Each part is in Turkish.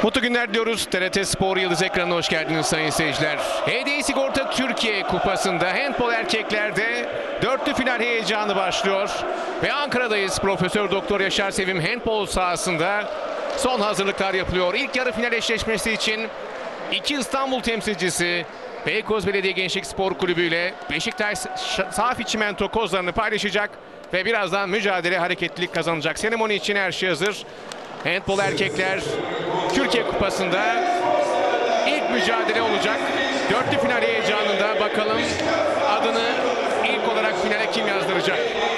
Mutlu günler diliyoruz. TRT Spor Yıldız ekranına hoş geldiniz sayın seyirciler. HDI Sigorta Türkiye Kupası'nda handbol erkeklerde dörtlü final heyecanı başlıyor. Ve Ankara'dayız. Profesör Doktor Yaşar Sevim handbol sahasında son hazırlıklar yapılıyor. İlk yarı final eşleşmesi için iki İstanbul temsilcisi Beykoz Belediye Gençlik Spor Kulübü ile Beşiktaş Safi Çimento kozlarını paylaşacak ve birazdan mücadele hareketlilik kazanacak. Seremoni için her şey hazır. Handbol erkekler Türkiye Kupası'nda ilk mücadele olacak. Dörtlü final heyecanında bakalım adını ilk olarak finale kim yazdıracak?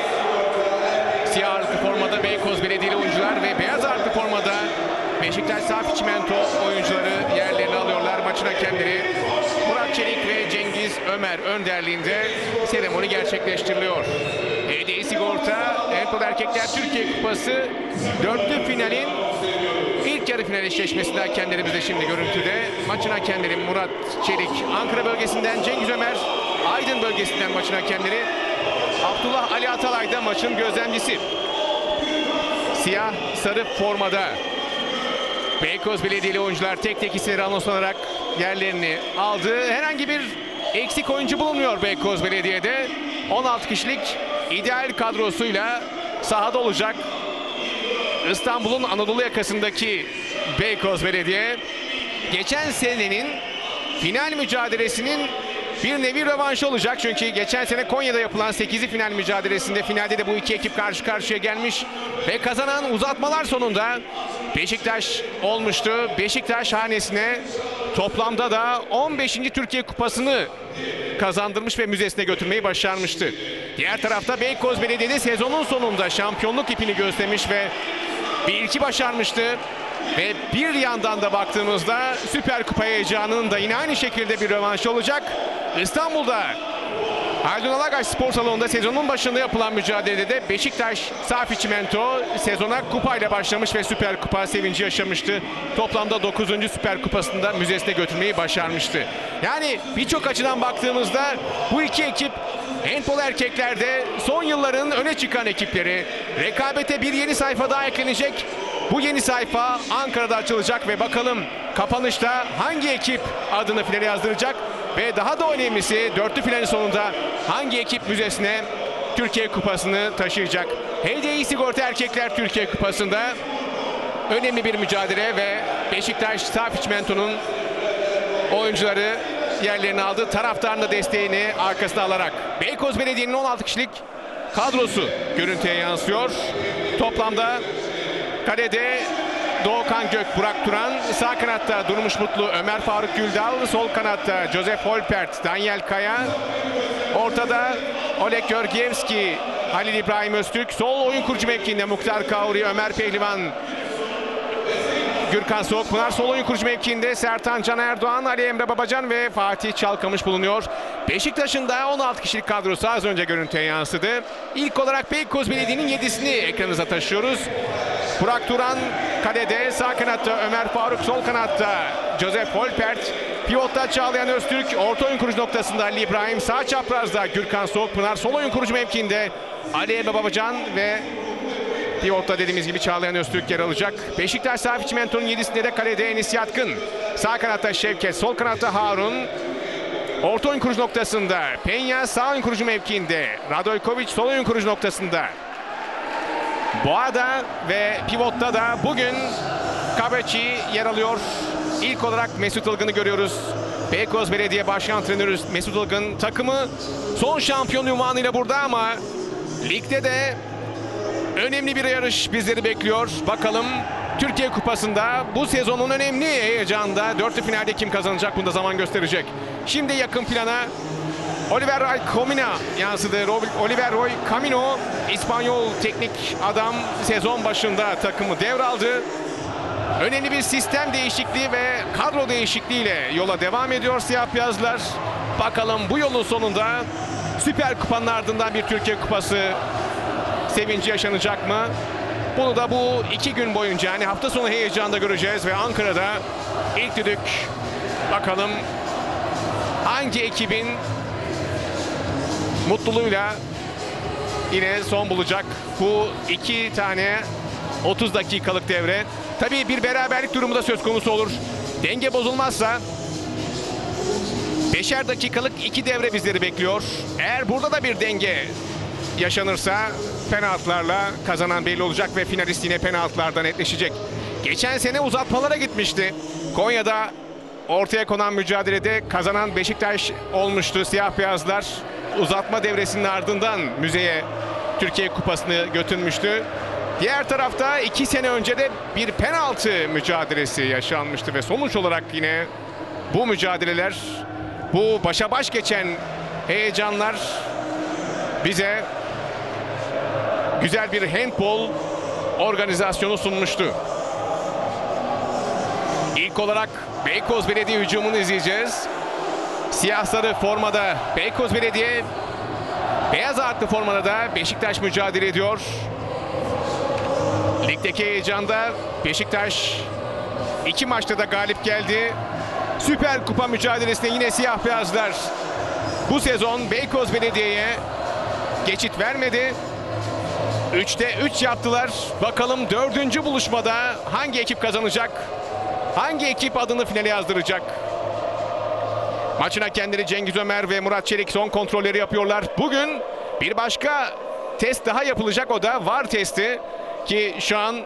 Siyah ağırlıklı formada Beykoz Belediyeli oyuncular ve beyaz ağırlıklı formada Beşiktaş Safi Çimento oyuncuları yerlerini alıyorlar. Maçın hakemleri Murat Çelik ve Cengiz Ömer önderliğinde seremoni gerçekleştiriliyor. HDI Sigorta Handbol Erkekler Türkiye Kupası dörtlü finalin ilk yarı final eşleşmesinde hakemlerimiz de şimdi görüntüde. Maçın hakemleri Murat Çelik, Ankara bölgesinden Cengiz Ömer, Aydın bölgesinden maçın hakemleri. Abdullah Ali Atalay da maçın gözlemcisi. Siyah sarı formada Beykoz Belediyeli oyuncular tek tek isimleri anonslanarak yerlerini aldı. Herhangi bir eksik oyuncu bulunmuyor Beykoz Belediye'de. 16 kişilik ideal kadrosuyla sahada olacak. İstanbul'un Anadolu yakasındaki Beykoz Belediye geçen senenin final mücadelesinin bir nevi rövanşı olacak. Çünkü geçen sene Konya'da yapılan 8'li final mücadelesinde finalde de bu iki ekip karşı karşıya gelmiş ve kazanan uzatmalar sonunda Beşiktaş olmuştu. Beşiktaş hanesine toplamda da 15. Türkiye Kupası'nı kazandırmış ve müzesine götürmeyi başarmıştı. Diğer tarafta Beykoz Belediye'de sezonun sonunda şampiyonluk ipini göstermiş ve bir ilki başarmıştı. Ve bir yandan da baktığımızda Süper Kupa heyecanının da yine aynı şekilde bir rövanşı olacak. İstanbul'da Haldun Alagaç Spor Salonu'nda sezonun başında yapılan mücadelede de Beşiktaş Safi Çimento sezona kupayla başlamış ve Süper Kupa sevinci yaşamıştı. Toplamda 9. Süper Kupası'nda müzesine götürmeyi başarmıştı. Yani birçok açıdan baktığımızda bu iki ekip handbol erkeklerde son yılların öne çıkan ekipleri. Rekabete bir yeni sayfa daha eklenecek. Bu yeni sayfa Ankara'da açılacak ve bakalım kapanışta hangi ekip adını finale yazdıracak ve daha da önemlisi dörtlü finalin sonunda hangi ekip müzesine Türkiye Kupası'nı taşıyacak. HDI Sigorta Erkekler Türkiye Kupası'nda önemli bir mücadele ve Beşiktaş Safi Çimento'nun oyuncuları yerlerini aldı. Taraftarın da desteğini arkasına alarak Beykoz Belediye'nin 16 kişilik kadrosu görüntüye yansıyor. Toplamda kalede Doğukan Gök, Burak Turan, sağ kanatta Durmuş Mutlu, Ömer Faruk Güldal, sol kanatta Josef Holpert, Daniel Kaya, ortada Oleg Georgievski, Halil İbrahim Öztürk, sol oyun kurucu mevkiinde Muhtar Kauri, Ömer Pehlivan, Gürkan Soğukpınar, sol oyun kurucu mevkiinde Sertan Can Erdoğan, Ali Emre Babacan ve Fatih Çalkamış bulunuyor. Beşiktaş'ın da 16 kişilik kadrosu az önce görüntüye yansıdı. İlk olarak Beykoz Belediye'nin 7'sini ekranınıza taşıyoruz. Burak Turan kalede, sağ kanatta Ömer Faruk, sol kanatta Josef Holpert, pivotta Çağlayan Öztürk, orta oyun kurucu noktasında Ali İbrahim, sağ çaprazda Gürkan Soğukpınar, sol oyun kurucu mevkiinde Ali Emre Babacan ve pivotta dediğimiz gibi Çağlayan Öztürk yer alacak. Beşiktaş Safi Çimento'nun 7'sinde de kalede Enis Yatkın, sağ kanatta Şevket, sol kanatta Harun, orta oyun kurucu noktasında Penya, sağ oyun kurucu mevkiinde Radojkovic, sol oyun kurucu noktasında Boğa'da ve pivotta da bugün Kabaçi yer alıyor. İlk olarak Mesut Ilgın'ı görüyoruz. Beykoz Belediye Baş Antrenörü Mesut Ilgın takımı son şampiyon unvanıyla burada ama ligde de önemli bir yarış bizleri bekliyor. Bakalım Türkiye Kupası'nda bu sezonun önemli heyecanında dörtlü finalde kim kazanacak bunu da zaman gösterecek. Şimdi yakın plana Oliver Roy Camino yansıdı. Oliver Roy Camino, İspanyol teknik adam sezon başında takımı devraldı. Önemli bir sistem değişikliği ve kadro değişikliğiyle yola devam ediyor siyah beyazlar. Bakalım bu yolun sonunda Süper Kupa'nın ardından bir Türkiye Kupası sevinci yaşanacak mı? Bunu da bu 2 gün boyunca yani hafta sonu heyecanında göreceğiz ve Ankara'da ilk düdük bakalım hangi ekibin mutluluğuyla yine son bulacak bu iki tane 30 dakikalık devre. Tabii bir beraberlik durumu da söz konusu olur. Denge bozulmazsa 5'er dakikalık 2 devre bizleri bekliyor. Eğer burada da bir denge yaşanırsa penaltılarla kazanan belli olacak ve finalist yine penaltılardan netleşecek. Geçen sene uzatmalara gitmişti. Konya'da ortaya konan mücadelede kazanan Beşiktaş olmuştu. Siyah beyazlar uzatma devresinin ardından müzeye Türkiye Kupası'nı götürmüştü. Diğer tarafta 2 sene önce de bir penaltı mücadelesi yaşanmıştı ve sonuç olarak yine bu mücadeleler, bu başa baş geçen heyecanlar bize güzel bir handbol organizasyonu sunmuştu. İlk olarak Beykoz Belediye hücumunu izleyeceğiz. Siyah sarı formada Beykoz Belediye, beyaz ağırlıklı formada da Beşiktaş mücadele ediyor. Ligdeki heyecanda Beşiktaş 2 maçta da galip geldi. Süper Kupa mücadelesinde yine siyah beyazlar bu sezon Beykoz Belediye'ye geçit vermedi. 3'te 3 yaptılar. Bakalım 4. buluşmada hangi ekip kazanacak? Hangi ekip adını finale yazdıracak? Maçın hakemleri Cengiz Ömer ve Murat Çelik son kontrolleri yapıyorlar. Bugün bir başka test daha yapılacak, o da VAR testi. Ki şu an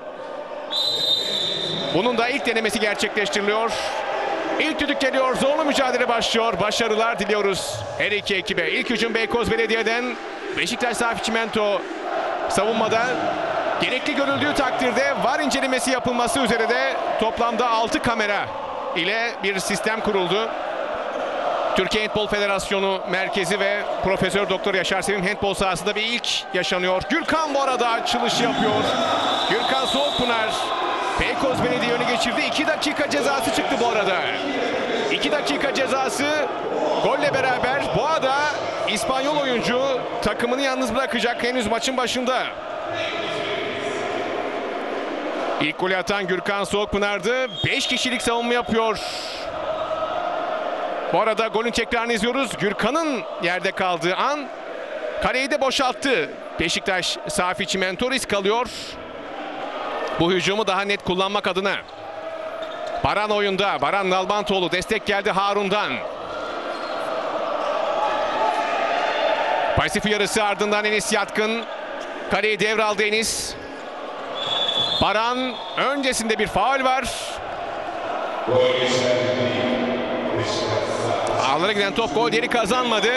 bunun da ilk denemesi gerçekleştiriliyor. İlk düdük geliyor, zorlu mücadele başlıyor. Başarılar diliyoruz her iki ekibe. İlk hücum Beykoz Belediye'den. Beşiktaş Safi Çimento savunmada. Gerekli görüldüğü takdirde VAR incelemesi yapılması üzere de toplamda 6 kamera ile bir sistem kuruldu. Türkiye Handbol Federasyonu Merkezi ve Profesör Doktor Yaşar Sevim handbol sahasında bir ilk yaşanıyor. Gürkan bu arada açılışı yapıyor. Gürkan Soğukpınar Beykoz Belediye öne geçirdi. 2 dakika cezası çıktı bu arada. 2 dakika cezası golle beraber Boğa'da İspanyol oyuncu takımını yalnız bırakacak henüz maçın başında. İlk golü atan Gürkan Soğukpınar'dı. 5 kişilik savunma yapıyor. Bu arada golün tekrarını izliyoruz. Gürkan'ın yerde kaldığı an kaleyi de boşalttı. Beşiktaş Safi Çimento risk alıyor. Bu hücumu daha net kullanmak adına. Baran oyunda. Baran Nalbantoğlu, destek geldi Harun'dan. Pasif uyarısı ardından Enis Yatkın. Kaleyi devraldı Enis. Baran öncesinde bir faul var. Ağlara giden top gol yeri kazanmadı.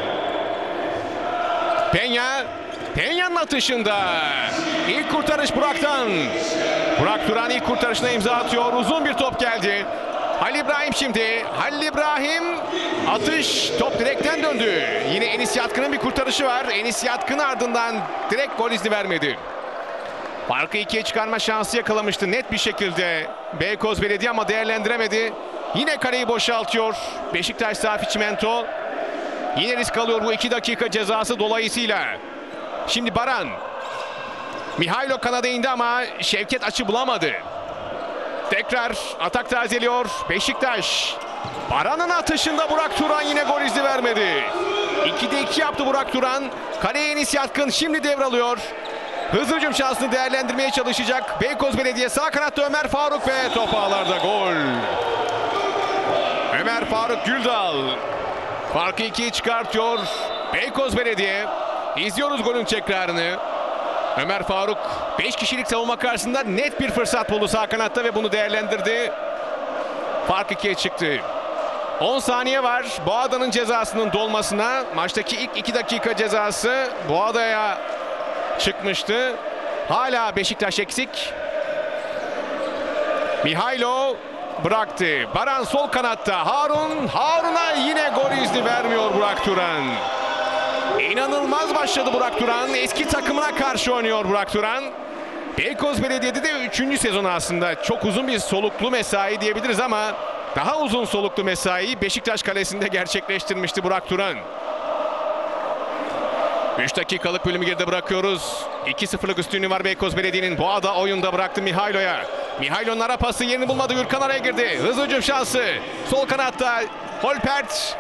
Peña'nın atışında. İlk kurtarış Burak'tan. Burak Turan ilk kurtarışına imza atıyor. Uzun bir top geldi. Halil İbrahim şimdi. Halil İbrahim atış. Top direkten döndü. Yine Enis Yatkın'ın bir kurtarışı var. Enis Yatkın ardından direkt gol izni vermedi. Farkı 2'ye çıkarma şansı yakalamıştı net bir şekilde Beykoz Belediye ama değerlendiremedi. Yine kaleyi boşaltıyor Beşiktaş Safi Çimento. Yine risk alıyor bu 2 dakika cezası dolayısıyla. Şimdi Baran. Mihailo kanada indi ama Şevket açı bulamadı. Tekrar atak tazeliyor Beşiktaş. Baran'ın atışında Burak Turan yine gol izni vermedi. 2'de 2 yaptı Burak Turan. Kaleye Enis Yatkın şimdi devralıyor. Hızlı hücum şansını değerlendirmeye çalışacak Beykoz Belediye. Sağ kanatta Ömer Faruk ve top ağlarda gol. Ömer Faruk Güldal farkı 2'ye çıkartıyor Beykoz Belediye. İzliyoruz golün tekrarını. Ömer Faruk 5 kişilik savunma karşısında net bir fırsat buldu sağ kanatta ve bunu değerlendirdi. Fark 2'ye çıktı. 10 saniye var Boğada'nın cezasının dolmasına. Maçtaki ilk 2 dakika cezası Boğada'ya çıkmıştı. Hala Beşiktaş eksik. Mihailo bıraktı. Baran sol kanatta. Harun'a yine gol izni vermiyor Burak Turan. İnanılmaz başladı Burak Turan. Eski takımına karşı oynuyor Burak Turan. Beykoz Belediye'de de 3. sezonu aslında. Çok uzun bir soluklu mesai diyebiliriz ama daha uzun soluklu mesaiyi Beşiktaş kalesinde gerçekleştirmişti Burak Turan. 3 dakikalık bölümü geride bırakıyoruz. 2-0'lık üstünlüğü var Beykoz Belediye'nin. Boğada oyunda bıraktı Mihailo'ya. Mihailo'nun ara pası yerini bulmadı. Gürkan araya girdi. Hızlı hücum şansı. Sol kanatta Holpert.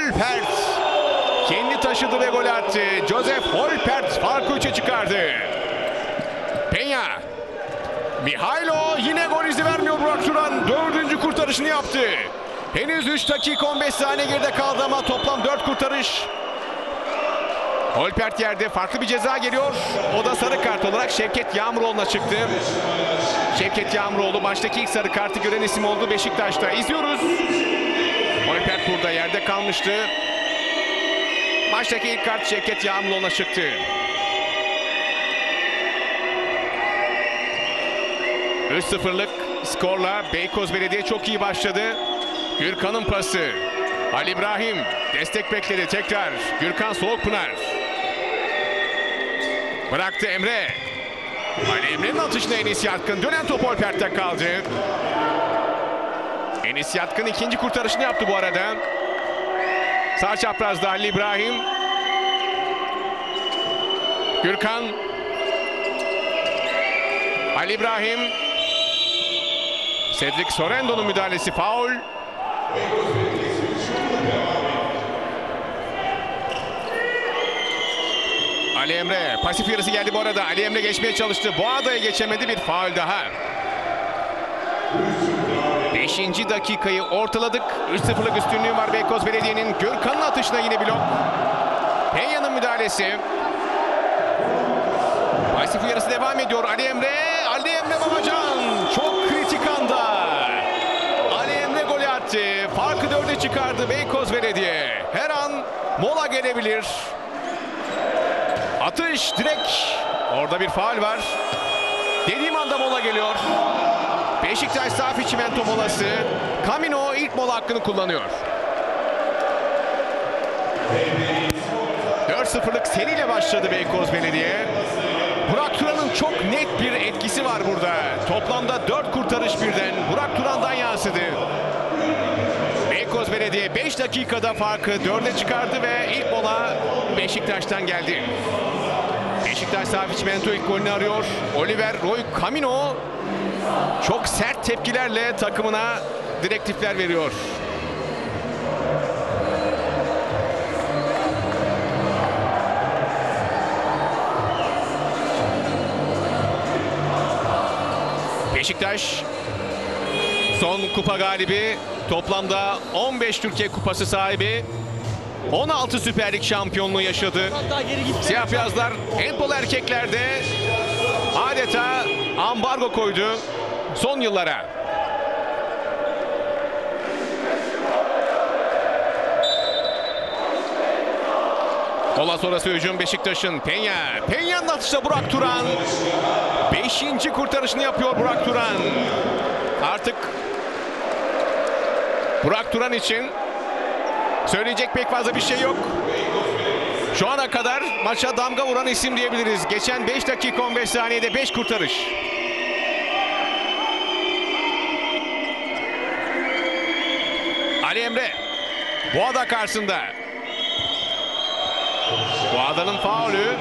Kendi taşıdı ve gol attı. Joseph Holpert farkı 3'e çıkardı. Mihailo yine gol izi vermiyor Burak Turan. 4. kurtarışını yaptı. Henüz 3 dakika 15 saniye geride kaldı ama toplam 4 kurtarış. Holpert yerde, farklı bir ceza geliyor. O da sarı kart olarak Şevket Yağmuroğlu'na çıktı. Şevket Yağmuroğlu maçtaki ilk sarı kartı gören isim oldu Beşiktaş'ta. İzliyoruz. Holpert burada yerde kalmıştı. Maçtaki ilk kart Şevket Yağmuroğlu'na çıktı. 3-0'lık skorla Beykoz Belediye çok iyi başladı. Gürkan'ın pası. Ali İbrahim destek bekledi tekrar. Gürkan Soğukpınar. Bıraktı Emre. Ali Emre'nin atışına Enis Yatkın. Dönen top Holpert'te kaldı. Enis Yatkın ikinci kurtarışını yaptı bu arada. Sağ çaprazda Ali İbrahim. Gürkan. Ali İbrahim. Cedric Sorendo'nun müdahalesi faul. Ali Emre pasif yarısı geldi bu arada. Ali Emre geçmeye çalıştı. Boğada'ya geçemedi, bir faul daha. 5. dakikayı ortaladık. 3-0'lık üstünlüğü var Beykoz Belediye'nin. Gürkan'ın atışına yine blok. Penya'nın müdahalesi. Pasif yarısı devam ediyor. Ali Emre Babacan çok kritik anda. Ali Emre golü attı. Farkı 4'e çıkardı Beykoz Belediye. Her an mola gelebilir. Atış direkt. Orada bir faul var. Dediğim anda mola geliyor. Beşiktaş Safi Çimento molası. Camino ilk mola hakkını kullanıyor. 4-0'lık seriyle başladı Beykoz Belediye. Burak Turan'ın çok net bir etkisi var burada. Toplamda 4 kurtarış birden Burak Turan'dan yansıdı. Beykoz Belediye 5 dakikada farkı 4'e çıkardı ve ilk mola Beşiktaş'tan geldi. Beşiktaş Safi Çimento ilk golünü arıyor. Oliver Roy Camino çok sert tepkilerle takımına direktifler veriyor. Beşiktaş son kupa galibi, toplamda 15 Türkiye Kupası sahibi, 16 Süper Lig şampiyonluğu yaşadı. Siyah beyazlar handbol erkeklerde adeta ambargo koydu son yıllara. Mola sonrası hücum Beşiktaş'ın. Penya'nın atışta Burak Turan. 5. kurtarışını yapıyor Burak Turan. Artık Burak Turan için söyleyecek pek fazla bir şey yok. Şu ana kadar maça damga vuran isim diyebiliriz. Geçen 5 dakika 15 saniyede 5 kurtarış. Ali Emre Boğada karşısında. Boğada'nın faulü.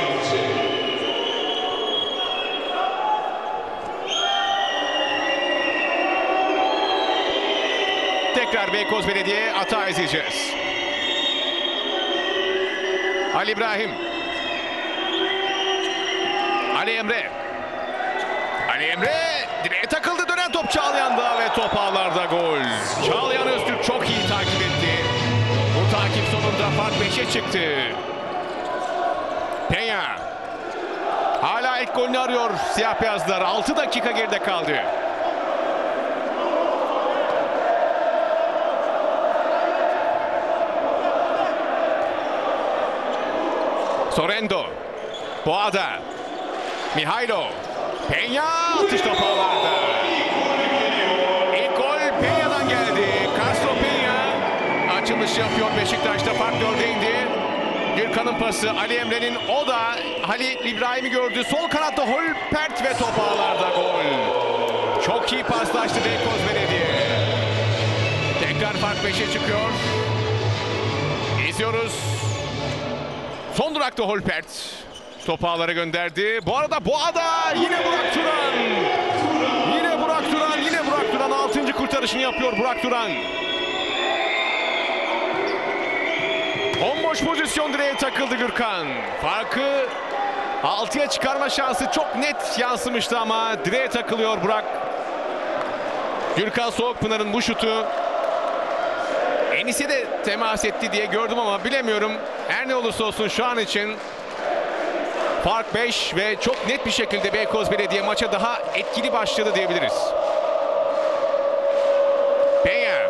Tekrar Beykoz Belediye hata izleyeceğiz. Ali İbrahim. Ali Emre direğe takıldı, dönen top Çağlayan'da ve top ağlarda gol. Çağlayan Öztürk çok iyi takip etti. Bu takip sonunda fark 5'e çıktı. Penya hala ilk golünü arıyor siyah beyazlar. 6 dakika geride kaldı. Sorendo, Boğada, Mihailo, Penya atış top ağlarda. İlk gol Penya'dan geldi. Castro Penya açılış yapıyor Beşiktaş'ta, fark 4'e indi. Gürkan'ın pası, Ali Emre'nin, o da Halil İbrahim'i gördü. Sol kanatta Holpert ve top ağlarda gol. Çok iyi paslaştı Beykoz Belediye. Tekrar fark 5'e çıkıyor. İzliyoruz. Son durakta Holpert topu ağlara gönderdi. Bu arada Boğada, yine Burak Turan. Yine Burak Turan 6. kurtarışını yapıyor Burak Turan. Bomboş pozisyon, direğe takıldı Gürkan. Farkı 6'ya çıkarma şansı çok net yansımıştı ama direğe takılıyor Burak. Gürkan Soğukpınar'ın bu şutu Enis'e de temas etti diye gördüm ama bilemiyorum. Her ne olursa olsun şu an için fark 5 ve çok net bir şekilde Beykoz Belediye maça daha etkili başladı diyebiliriz. Peña.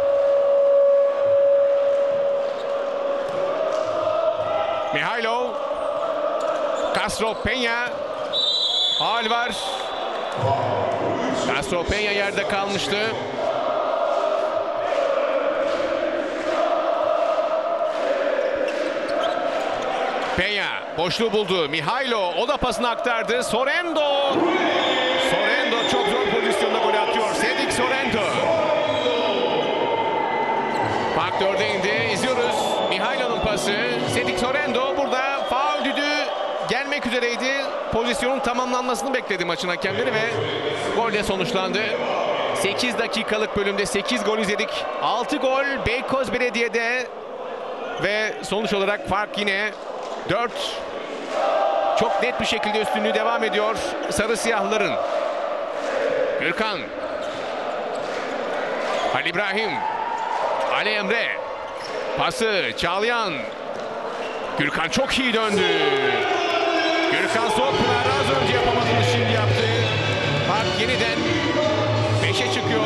Mihailo. Castro Peña. Faul var. Castro Peña yerde kalmıştı. Peña boşluğu buldu. Mihailo o da pasını aktardı. Sorrento. Sorrento çok zor pozisyonda gol atıyor. Cedric Sorrento. Fark 4'e indi. İzliyoruz. Mihailo'nun pası. Cedric Sorrento burada faul düdüğü gelmek üzereydi. Pozisyonun tamamlanmasını bekledi maçın hakemleri ve golle sonuçlandı. 8 dakikalık bölümde 8 gol izledik. 6 gol Beykoz Belediye'de ve sonuç olarak fark yine 4. Çok net bir şekilde üstünlüğü devam ediyor sarı siyahlıların. Gürkan. Ali İbrahim. Ali Emre. Pası Çağlayan. Gürkan çok iyi döndü. Gürkan Soğukpınar az önce yapamadığını şimdi yaptı. Fark yeniden 5'e çıkıyor.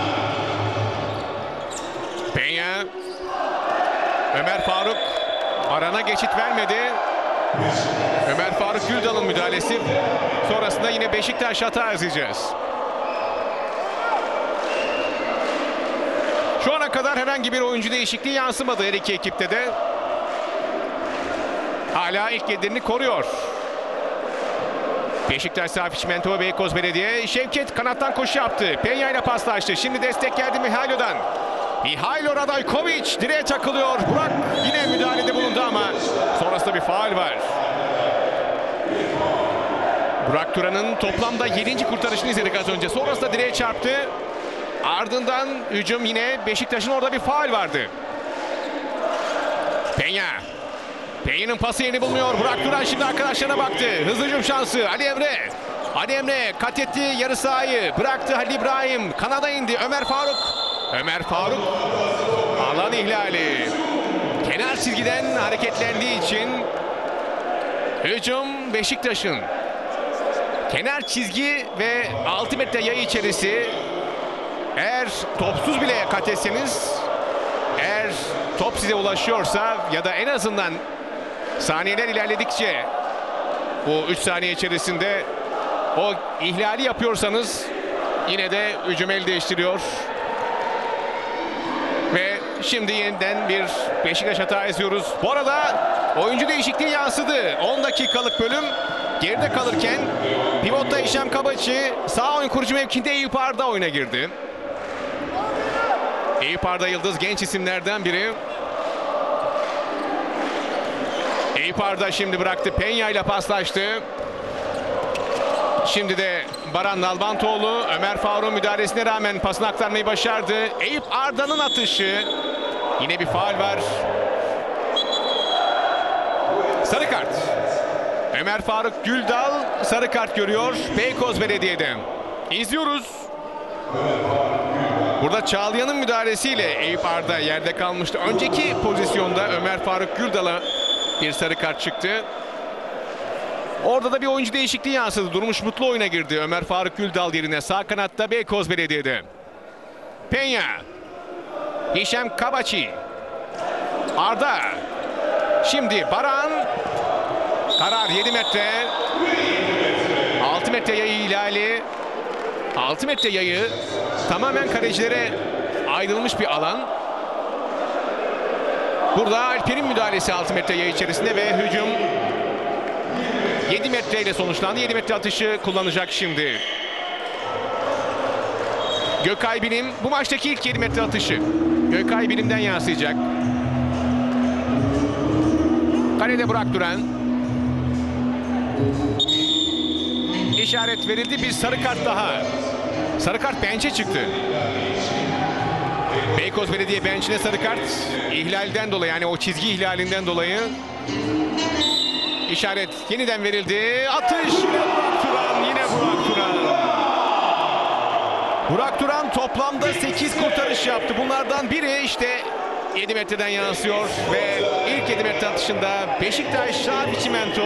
Peña. Ömer Faruk arana geçit vermedi. Ömer Faruk Güldal'ın müdahalesi. Sonrasında yine Beşiktaş hata izleyeceğiz. Şu ana kadar herhangi bir oyuncu değişikliği yansımadı her iki ekipte de. Hala ilk yedirini koruyor. Beşiktaş Safiç Mentova Beykoz Belediye. Şevket kanattan koşu yaptı. Peña ile paslaştı. Şimdi destek geldi Mihailo'dan. Mihailo Radajković direğe takılıyor. Burak yine müdahalede bulundu ama sonrasında bir faul var. Burak Turan'ın toplamda 7. kurtarışını izledik az önce. Sonrasında direğe çarptı. Ardından hücum yine Beşiktaş'ın orada bir faul vardı. Peña. Peña'nın pası yeni bulmuyor. Burak Turan şimdi arkadaşlarına baktı. Hızlı hücum şansı. Ali Emre. Ali Emre kat etti yarı sahayı. Bıraktı Halil İbrahim. Kanada indi. Ömer Faruk. Ömer Faruk alan ihlali. Kenar çizgiden hareketlendiği için hücum Beşiktaş'ın. Kenar çizgi ve 6 metre yayı içerisi. Eğer topsuz bile kat etseniz, eğer top size ulaşıyorsa ya da en azından saniyeler ilerledikçe bu 3 saniye içerisinde o ihlali yapıyorsanız yine de hücum el değiştiriyor. Ve şimdi yeniden bir Beşiktaş hata izliyoruz. Bu arada oyuncu değişikliği yansıdı. 10 dakikalık bölüm geride kalırken pivotta Hişam Kabaçi, sağ oyun kurucu mevkinde Eyüp Arda oyuna girdi. Eyüp Arda Yıldız genç isimlerden biri. Eyüp Arda şimdi bıraktı. Peña ile paslaştı. Şimdi de Baran Nalbantoğlu Ömer Faruk'un müdahalesine rağmen pasını aktarmayı başardı. Eyüp Arda'nın atışı. Yine bir faul var. Sarı kart. Ömer Faruk Güldal sarı kart görüyor Beykoz Belediye'de. İzliyoruz. Burada Çağlayan'ın müdahalesiyle Eyüp Arda yerde kalmıştı. Önceki pozisyonda Ömer Faruk Güldal'a bir sarı kart çıktı. Orada da bir oyuncu değişikliği yansıdı. Durmuş Mutlu oyuna girdi. Ömer Faruk Güldal yerine sağ kanatta Beykoz Belediye'de. Peña. Hişam Kabaçi. Arda. Şimdi Baran. Karar 7 metre. 6 metre yayı ihlali. 6 metre yayı tamamen kalecilere ayrılmış bir alan. Burada Alper'in müdahalesi 6 metre yayı içerisinde ve hücum 7 metre ile sonuçlandı. 7 metre atışı kullanacak şimdi. Gökay Bilim bu maçtaki ilk 7 metre atışı. Gökay Bilim'den yansıyacak. Kalede Burak Duran. İşaret verildi. Bir sarı kart daha. Sarı kart bench'e çıktı. Beykoz Belediye bench'ine sarı kart ihlalden dolayı, yani o çizgi ihlalinden dolayı İşaret yeniden verildi. Atış yine Burak Turan. Yine Burak Turan. Burak Turan toplamda 8 kurtarış yaptı. Bunlardan biri işte 7 metreden yansıyor ve ilk 7 metre atışında Beşiktaş Şafi Çimento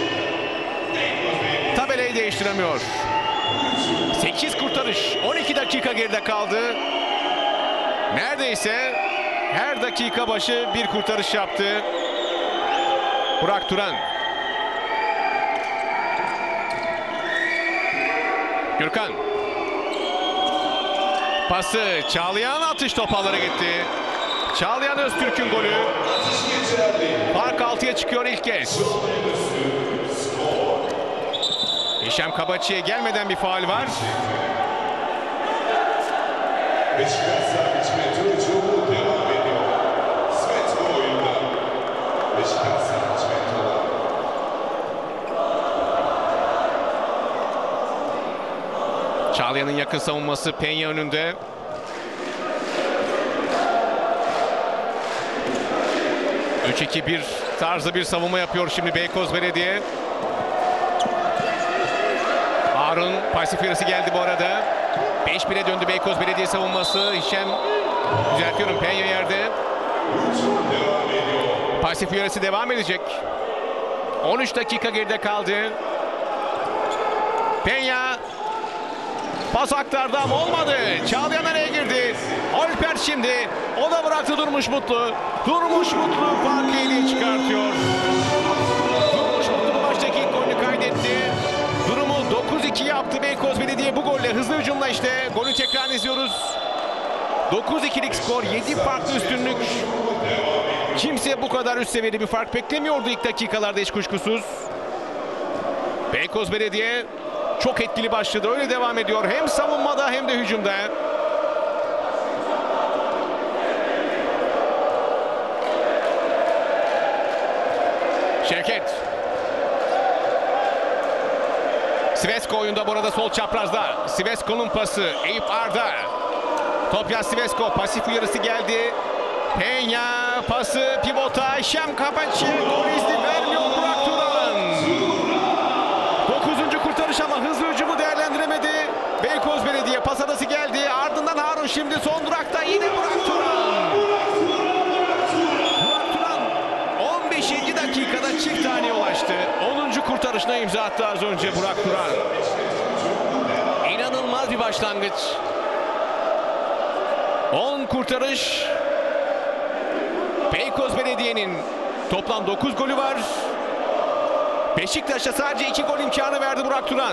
tabelayı değiştiremiyor. 8 kurtarış, 12 dakika geride kaldı. Neredeyse her dakika başı bir kurtarış yaptı Burak Turan. Gürkan. Pası Çağlayan, atış topalara gitti. Çağlayan Öztürk'ün golü. Fark 6'ya çıkıyor ilk kez. Hişam Kabaçi'ye gelmeden bir faul var. Çağlayan'ın yakın savunması Peña önünde. ...3-2-1 tarzı bir savunma yapıyor şimdi Beykoz Belediye. Harun pasif yarısı geldi bu arada. 5-1'e döndü Beykoz Belediye savunması. Hişam, düzeltiyorum, Peña yerde. Pasif yarısı devam edecek. 13 dakika geride kaldı. Peña pas aktardı ama olmadı. Çağlayan araya girdi. Alper şimdi. O da bıraktı Durmuş Mutlu. Durmuş Mutlu farkı ile çıkartıyor. Durmuş Mutlu bu maçtaki ilk golünü kaydetti. Durumu 9-2 yaptı Beykoz Belediye bu golle. Hızlı hücumla işte golü tekrar izliyoruz. 9-2'lik skor, 7 farklı üstünlük. Kimse bu kadar üst seviyede bir fark beklemiyordu ilk dakikalarda hiç kuşkusuz. Beykoz Belediye çok etkili başladı. Öyle devam ediyor. Hem savunmada hem de hücumda. Şevket. Sivesco oyunda bu arada sol çaprazda. Sivesco'nun pası. Eyüp Arda. Topya Sivesco. Pasif uyarısı geldi. Peña pası pivota. Hişam Kabaçi. Gol izni vermiyor Burak Turan. 9. kurtarış ama hızlı hücumu değerlendiremedi. Beykoz Belediye pas arası geldi. Ardından Harun şimdi son durakta. Yine Burak Turan. Burak Turan 15. dakikada çift taneye ulaştı. 10. kurtarışına imza attı az önce Burak Turan. İnanılmaz bir başlangıç. 10 kurtarış. Beykoz Belediye'nin toplam 9 golü var. Beşiktaş'a sadece 2 gol imkanı verdi Burak Turan.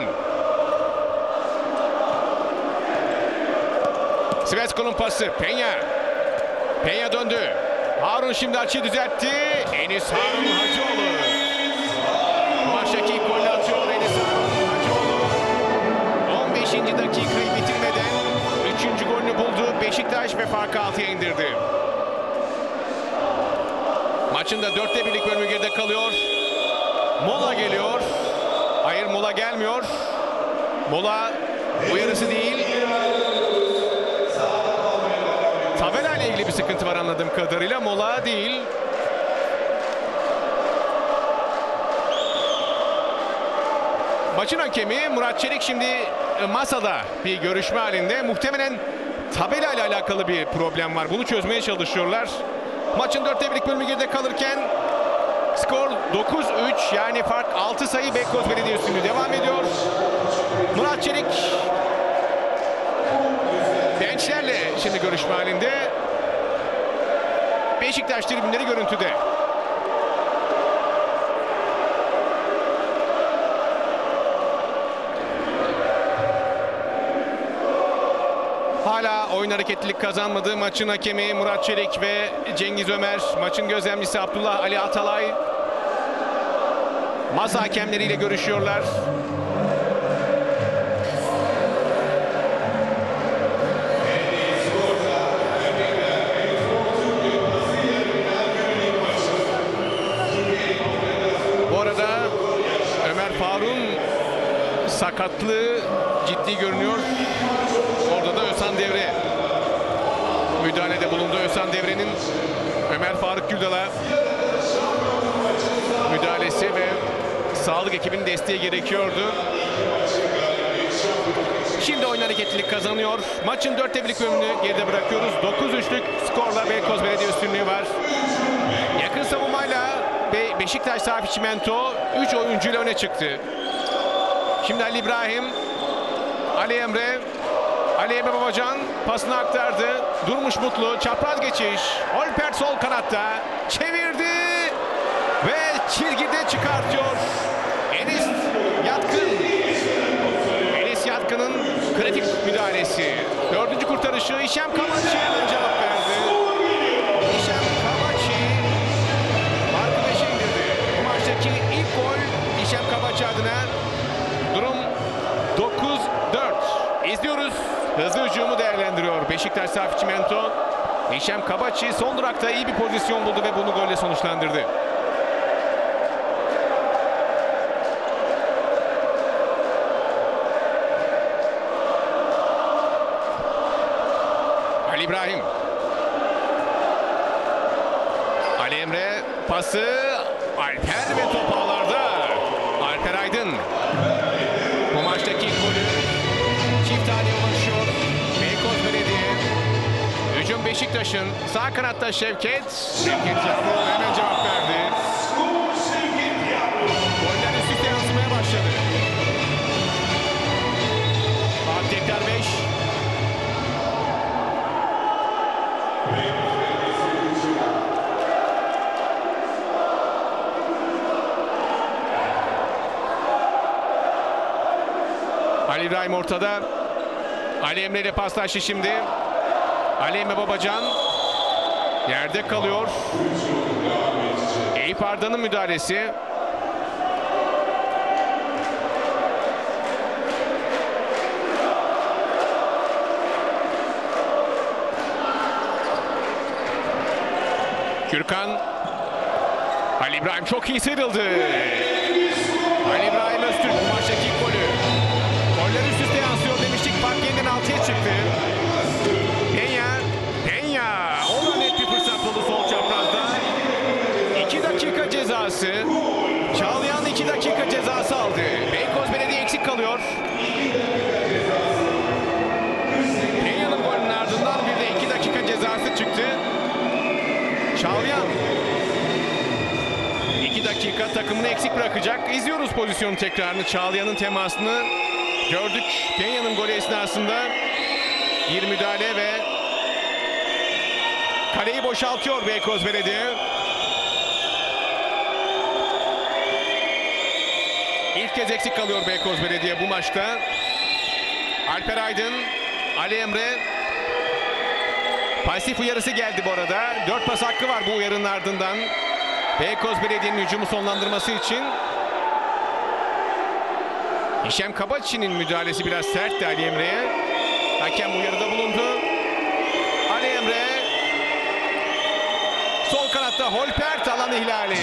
Sivesco'nun pası. Peña. Peña döndü. Harun şimdi açıyı düzeltti. Enis Harun Hacıoğlu. Maçtaki ilk golü atıyor Enis Harun Hacıoğlu. 15. dakikayı bitirmeden 3. golünü buldu. Beşiktaş ve farkı 6'ya indirdi. Maçın da 4'te 1'lik bölümü geride kalıyor. Mola geliyor. Hayır, mola gelmiyor. Mola uyarısı değil. Tabela ile ilgili bir sıkıntı var anladığım kadarıyla. Mola değil. Maçın hakemi Murat Çelik şimdi masada bir görüşme halinde. Muhtemelen tabela ile alakalı bir problem var. Bunu çözmeye çalışıyorlar. Maçın 4'te 1'lik bölümü geride kalırken skor 9-3, yani fark 6 sayı Beykoz Belediye üstünlüğü devam ediyor. Murat Çelik bençlerle şimdi görüşme halinde. Beşiktaş tribünleri görüntüde. Hala oyun hareketlilik kazanmadı. Maçın hakemi Murat Çelik ve Cengiz Ömer. Maçın gözlemcisi Abdullah Ali Atalay. Masa hakemleriyle görüşüyorlar. Bu arada Ömer Faruk'un sakatlığı ciddi görünüyor. Orada da Özhan Devre müdahalede bulundu. Özhan Devre'nin Ömer Faruk Güldal'a müdahalesi ve sağlık ekibinin desteği gerekiyordu. Şimdi oyun hareketlilik kazanıyor. Maçın 4'te 1'lik bölümünü geride bırakıyoruz. 9-3'lük skorla Beykoz Belediye üstünlüğü var. Yakın savunmayla Beşiktaş Safi Çimento 3 oyuncuyla öne çıktı. Şimdi Ali İbrahim, Ali Emre Babacan pasını aktardı. Durmuş Mutlu, çapraz geçiş. Holpert sol kanatta çevirdi ve çizgide çıkartıyor. Enis Yatkın'ın kritik müdahalesi. 4. kurtarışı İşem Kabaççı'ya cevap verdi. İşem Kabaççı farkı 5'e indirdi. Bu maçtaki ilk gol İşem Kabaççı adına. Durum 9-4. İzliyoruz. Hızlı hücumu değerlendiriyor Beşiktaş Safi Çimento. İşem Kabaççı son durakta iyi bir pozisyon buldu ve bunu golle sonuçlandırdı. Ali İbrahim. Ali Emre pası. Alper ve top ağlarda. Alper Aydın. Bu maçtaki ilk golü çift haneye ulaşıyor Beykoz Belediye. Hücum Beşiktaş'ın. Sağ kanatta Şevket Yavru hemen cevap verdi. Goller üst üste yansımaya başladı. Tekrar 5. Ali İbrahim ortada. Ali Emre ile paslaştı şimdi. Ali Emre Babacan yerde kalıyor. Eyüp Arda'nın müdahalesi. Gürkan. Ali İbrahim çok iyi sıyrıldı. Ali İbrahim Öztürk bu maçtaki ilk golü. Goller üst üste yansıyor demiştik. Fark yeniden 6'ya çıktı. Penya. O da net bir fırsat buldu sol çaprazda. 2 dakika cezası. Çağlayan 2 dakika cezası aldı. Beykoz Belediye eksik kalıyor. Penya'nın golünün ardından bir de 2 dakika cezası çıktı. Çağlayan 2 dakika takımını eksik bırakacak. İzliyoruz pozisyonun tekrarını. Çağlayan'ın temasını gördük. Penya'nın golü esnasında bir müdahale ve kaleyi boşaltıyor Beykoz Belediye. İlk kez eksik kalıyor Beykoz Belediye bu maçta. Alper Aydın, Ali Emre. Pasif uyarısı geldi bu arada. 4 pas hakkı var bu uyarının ardından. Beykoz Belediye'nin hücumu sonlandırması için. İşem Kabaççı'nın müdahalesi biraz sertti Ali Emre'ye. Hakem uyarıda bulundu. Ali Emre. Sol kanatta Holpert alan ihlali.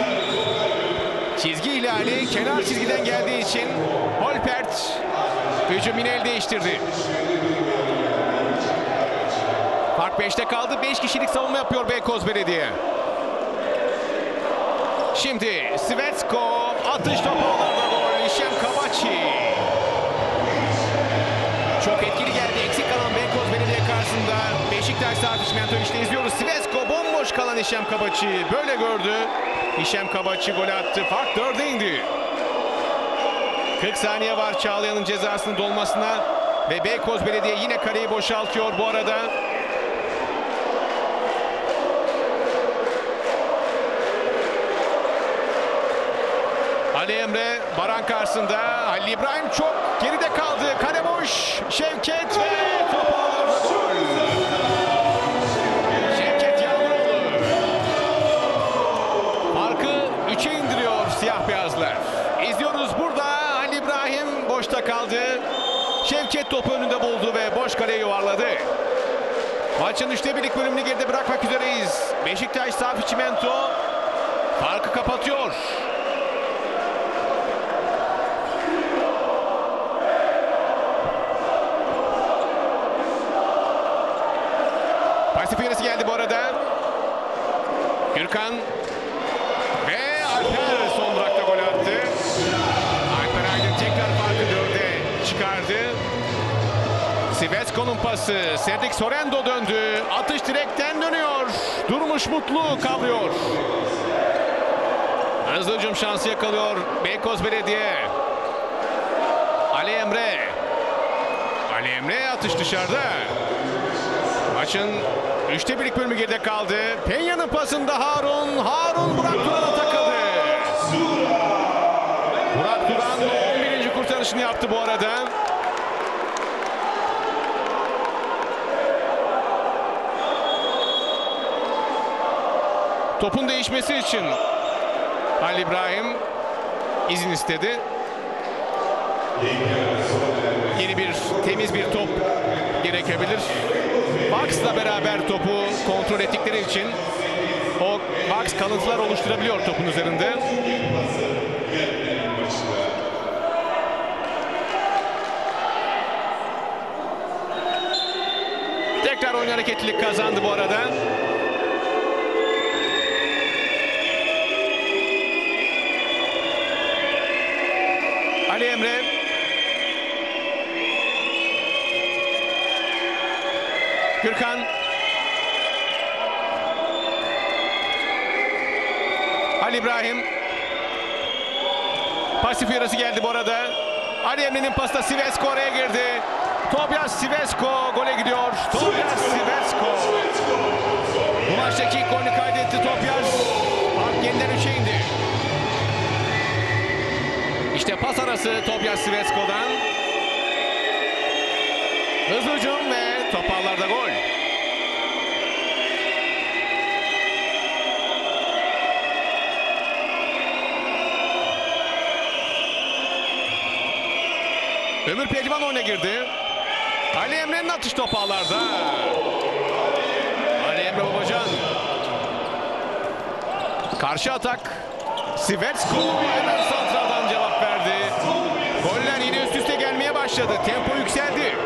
Çizgi ihlali kenar çizgiden geldiği için Holpert hücumunu el değiştirdi. Fark 5'te kaldı. 5 kişilik savunma yapıyor Beykoz Belediye. Şimdi Svetsko atış topu ağlarda gol. İşem Kabaççı. Çok etkili geldi. Eksik kalan Beykoz Belediye karşısında. Beşiktaş Safi Çimento işte izliyoruz. Svetsko bomboş kalan İşem Kabaççı böyle gördü. İşem Kabaççı golü attı. Fark 4'e indi. 40 saniye var Çağlayan'ın cezasının dolmasına. Ve Beykoz Belediye yine kaleyi boşaltıyor bu arada. Ali Emre Baran karşısında. Ali İbrahim çok geride kaldı. Kale boş. Şevket ve top ağlarda gol. Şevket Yağmuroğlu. Farkı 3'e indiriyor siyah beyazlar. İzliyoruz burada. Ali İbrahim boşta kaldı. Şevket topu önünde buldu ve boş kaleye yuvarladı. Maçın 3'te 1'lik bölümünü geride bırakmak üzereyiz. Beşiktaş Safi Çimento farkı kapatıyor. Pasif uyarısı geldi bu arada. Gürkan ve Alper son durakta gol attı. Sivesko'nun pası. Cedric Sorendo döndü. Atış direkten dönüyor. Durmuş Mutlu kavruyor. Hızlı hücum şansı yakalıyor Beykoz Belediye. Ali Emre. Ali Emre atış dışarıda. Maçın 3'te 1'lik bölümü geride kaldı. Peña'nın pasında Harun. Harun Burak Duran'a takıldı. Burak Duran 11. kurtarışını yaptı bu arada. Topun değişmesi için Halil İbrahim izin istedi. Yeni bir temiz bir top gerekebilir. Bucks'la beraber topu kontrol ettikleri için o Bucks kalıntılar oluşturabiliyor topun üzerinde. Tekrar oyun hareketlilik kazandı bu arada. Ali Emre. Gürkan. Ali İbrahim. Pasif yarısı geldi bu arada. Ali Emre'nin pası da Sivesko oraya girdi. Tobias Sivesko gole gidiyor. Tobias Sivesko. Bu maçtaki ilk golünü kaydetti Tobias. Fark yeniden 3'e indi. İşte pas arası Tobias Sivesko'dan. Hızlı hücum ve top ağlarda gol. Ömür Pehlivan oyuna girdi. Ali Emre'nin atış top ağlarda. Ali Emre Babacan. Karşı atak. Sivesko hemen santradan cevap verdi. Goller yine üst üste gelmeye başladı. Tempo yükseldi.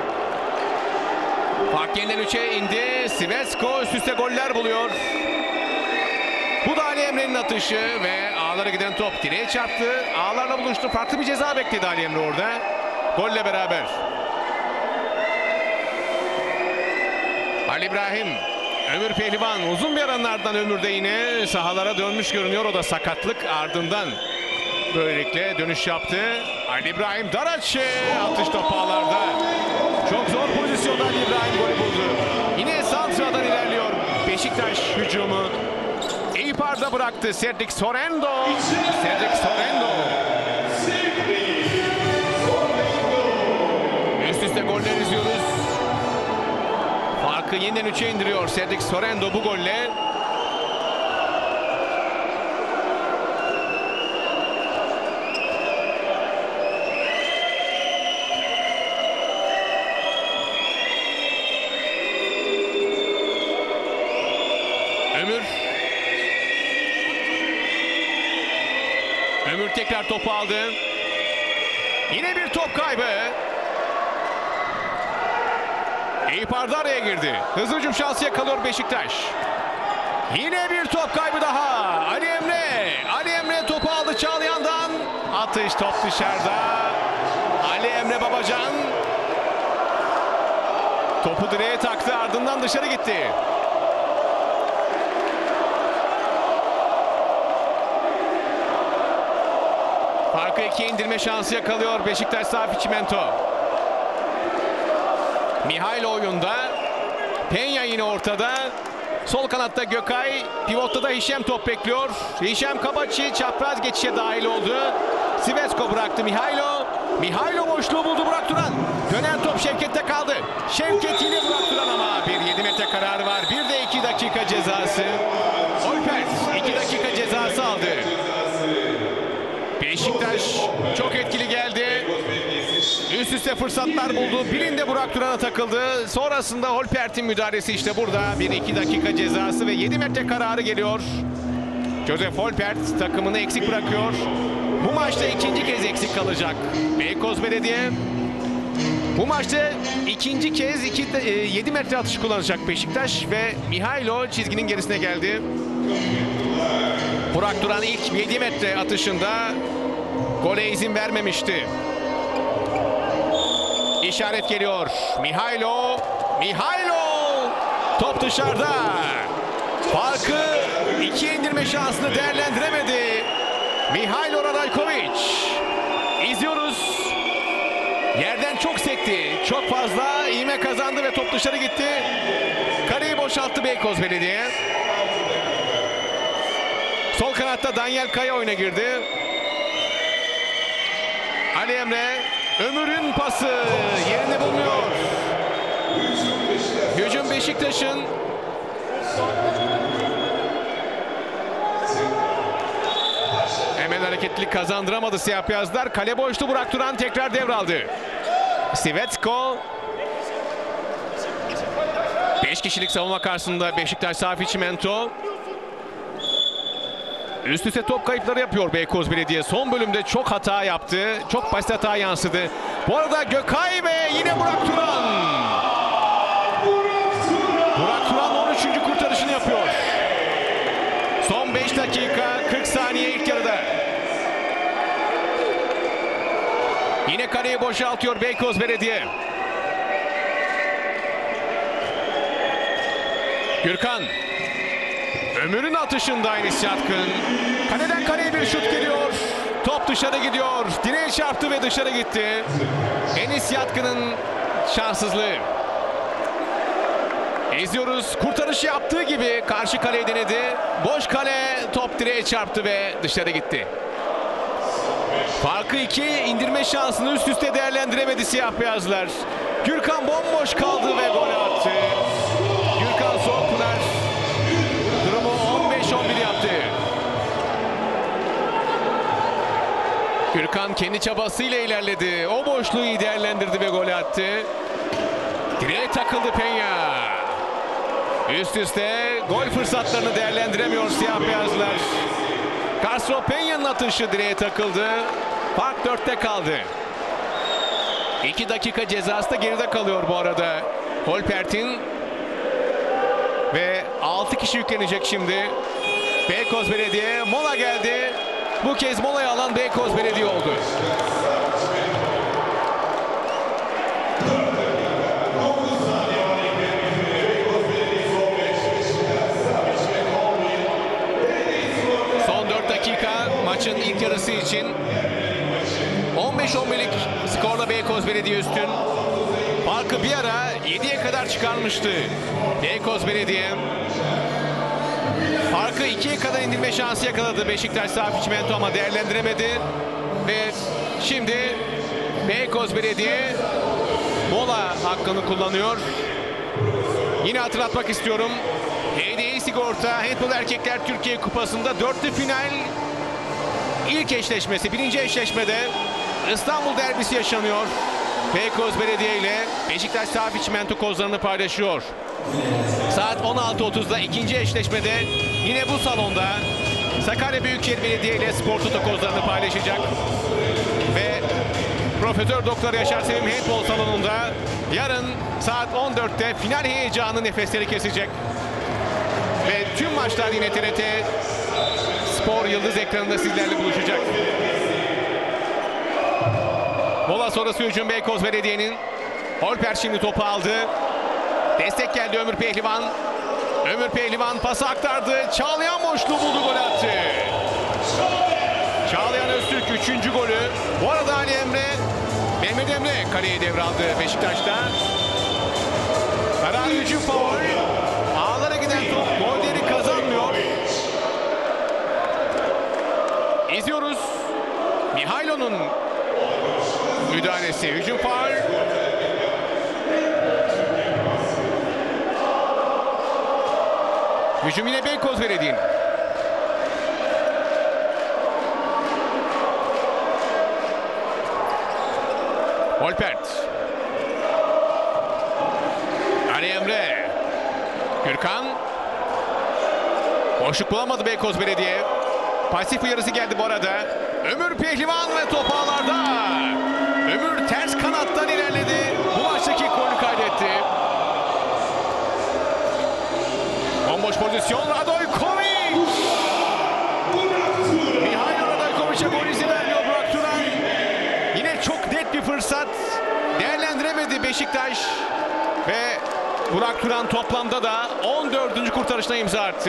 Fark yeniden 3'e indi. Sivesko üst üste goller buluyor. Bu da Ali Emre'nin atışı ve ağlara giden top direğe çarptı. Ağlarla buluştu. Farklı bir ceza bekledi Ali Emre orada. Golle beraber. Ali İbrahim. Ömür Pehlivan uzun bir aranın ardından Ömür'de yine sahalara dönmüş görünüyor. O da sakatlık ardından böylelikle dönüş yaptı. Ali İbrahim dar açı. Atış topu ağlarda. Çok zor pozisyonda Ali İbrahim golü buldu. Yine santradan ilerliyor Beşiktaş hücumu. Eyüp Arda bıraktı. Cedric Sorendo. Cedric Sorendo. Üst üste goller izliyoruz. Farkı yeniden 3'e indiriyor Cedric Sorendo bu golle. Ömür. Ömür tekrar topu aldı. Yine bir top kaybı. Eyüp Arda araya girdi. Hızlı hücum şansı yakalıyor Beşiktaş. Yine bir top kaybı daha. Ali Emre. Ali Emre topu aldı Çağlayan'dan. Atış top dışarıda. Ali Emre Babacan. Topu direğe taktı ardından dışarı gitti. Farkı 2'ye indirme şansı yakalıyor Beşiktaş Safi Çimento. Mihailo oyunda. Peña yine ortada. Sol kanatta Gökay. Pivotta da Hişem top bekliyor. Hişem Kabaçi çapraz geçişe dahil oldu. Sivesko bıraktı Mihailo. Mihailo boşluğu buldu Burak Duran. Dönen top Şevket'te kaldı. Şevket yine Burak Duran ama bir 7 metre kararı var. Bir de 2 dakika cezası. Olpert 2 dakika cezası aldı. Beşiktaş çok etkili geldi. Üst üste fırsatlar buldu. Birinde Burak Duran'a takıldı. Sonrasında Holpert'in müdahalesi işte burada. Bir 2 dakika cezası ve 7 metre kararı geliyor. Josef Holpert takımını eksik bırakıyor. Bu maçta ikinci kez eksik kalacak Beykoz Belediye. Bu maçta ikinci kez 7 metre atış kullanacak Beşiktaş ve Mihailo çizginin gerisine geldi. Burak Duran ilk 7 metre atışında gole izin vermemişti. İşaret geliyor. Mihailo. Top dışarıda. Farkı 2'ye indirme şansını değerlendiremedi Mihailo Radajkovic. İzliyoruz. Yerden çok sekti. Çok fazla ivme kazandı ve top dışarı gitti. Kaleyi boşalttı Beykoz Belediye. Sol kanatta Daniel Kaya oyuna girdi. Ali Emre, Ömür'ün pası yerinde bulunuyor. Hücum Beşiktaş'ın. Hemen hareketlilik kazandıramadı siyah beyazlar. Kale boştu, Burak Turan tekrar devraldı. Svetsko. 5 kişilik savunma karşısında Beşiktaş Safi Çimento. Üst üste top kayıpları yapıyor Beykoz Belediye. Son bölümde çok hata yaptı. Çok basit hata yansıdı. Bu arada Gökay ve yine Burak Turan. Burak Turan 13. kurtarışını yapıyor. Son 5 dakika 40 saniye ilk yarıda. Yine kaleyi boşaltıyor Beykoz Belediye. Gürkan. Ömür'ün atışında Enis Yatkın. Kaleden kaleye bir şut geliyor. Top dışarı gidiyor. Direğe çarptı ve dışarı gitti. Enis Yatkın'ın şanssızlığı. İzliyoruz. Kurtarış yaptığı gibi karşı kaleyi denedi. Boş kale, top direğe çarptı ve dışarı gitti. Farkı 2'ye indirme şansını üst üste değerlendiremedi siyah beyazlar. Gürkan bomboş kaldı ve gol attı. Gürkan Soğukpınar durumu 15-11 yaptı. Gürkan kendi çabasıyla ilerledi. O boşluğu iyi değerlendirdi ve gol attı. Direğe takıldı Penya. Üst üste gol fırsatlarını değerlendiremiyor siyah beyazlar. Castro Peña'nın atışı direğe takıldı. Fark 4'te kaldı. 2 dakika cezası da geride kalıyor bu arada. Holpert'in ve 6 kişi yüklenecek şimdi. Beykoz Belediye mola geldi. Bu kez molayı alan Beykoz Belediye oldu. Son 4 dakika maçın ilk yarısı için. 15-11'lik skorla Beykoz Belediye üstün. Farkı bir ara 7'ye kadar çıkarmıştı Beykoz Belediye. Farkı 2'ye kadar indirme şansı yakaladı Beşiktaş Safi Çimento ama değerlendiremedi. Ve şimdi Beykoz Belediye mola hakkını kullanıyor. Yine hatırlatmak istiyorum. HDI Sigorta Handbol Erkekler Türkiye Kupası'nda dörtlü final ilk eşleşmesi, birinci eşleşmede İstanbul derbisi yaşanıyor. Beykoz Belediye ile Beşiktaş Safi Çimento kozlarını paylaşıyor. Saat 16.30'da ikinci eşleşmede yine bu salonda Sakarya Büyükşehir Belediye ile Spor Toto kozlarını paylaşacak. Ve Profesör Doktor Yaşar Sevim Handbol salonunda yarın saat 14'te final heyecanı nefesleri kesecek. Ve tüm maçlar yine TRT Spor Yıldız ekranında sizlerle buluşacak. Mola sonrası hücum Beykoz Belediye'nin. Holper şimdi topu aldı. Destek geldi Ömür Pehlivan. Ömür Pehlivan pası aktardı. Çağlayan boşluğu buldu, gol attı. Çağlayan Öztürk 3. golü. Bu arada Ali Emre, Mehmet Emre kaleyi devraldı Beşiktaş'ta. Karar hücum faul. Ağlara giden top golleri kazanmıyor. İzliyoruz. Mihailo'nun müdahalesi. Hücum faul. Hücum yine Beykoz Belediye'nin. Holpert. Ali Emre. Gürkan. Boşluk bulamadı Beykoz Belediye. Pasif uyarısı geldi bu arada. Ömür Pehlivan ve top ağlarda. Ömür ters kanattan ilerledi. Bu maçtaki golü kaydetti. Bomboş pozisyon Radojkovic. Mihailo Radojkovic'e gol izni vermiyor Burak Turan. Yine çok net bir fırsat değerlendiremedi Beşiktaş ve Burak Turan toplamda da 14. kurtarışına imza attı.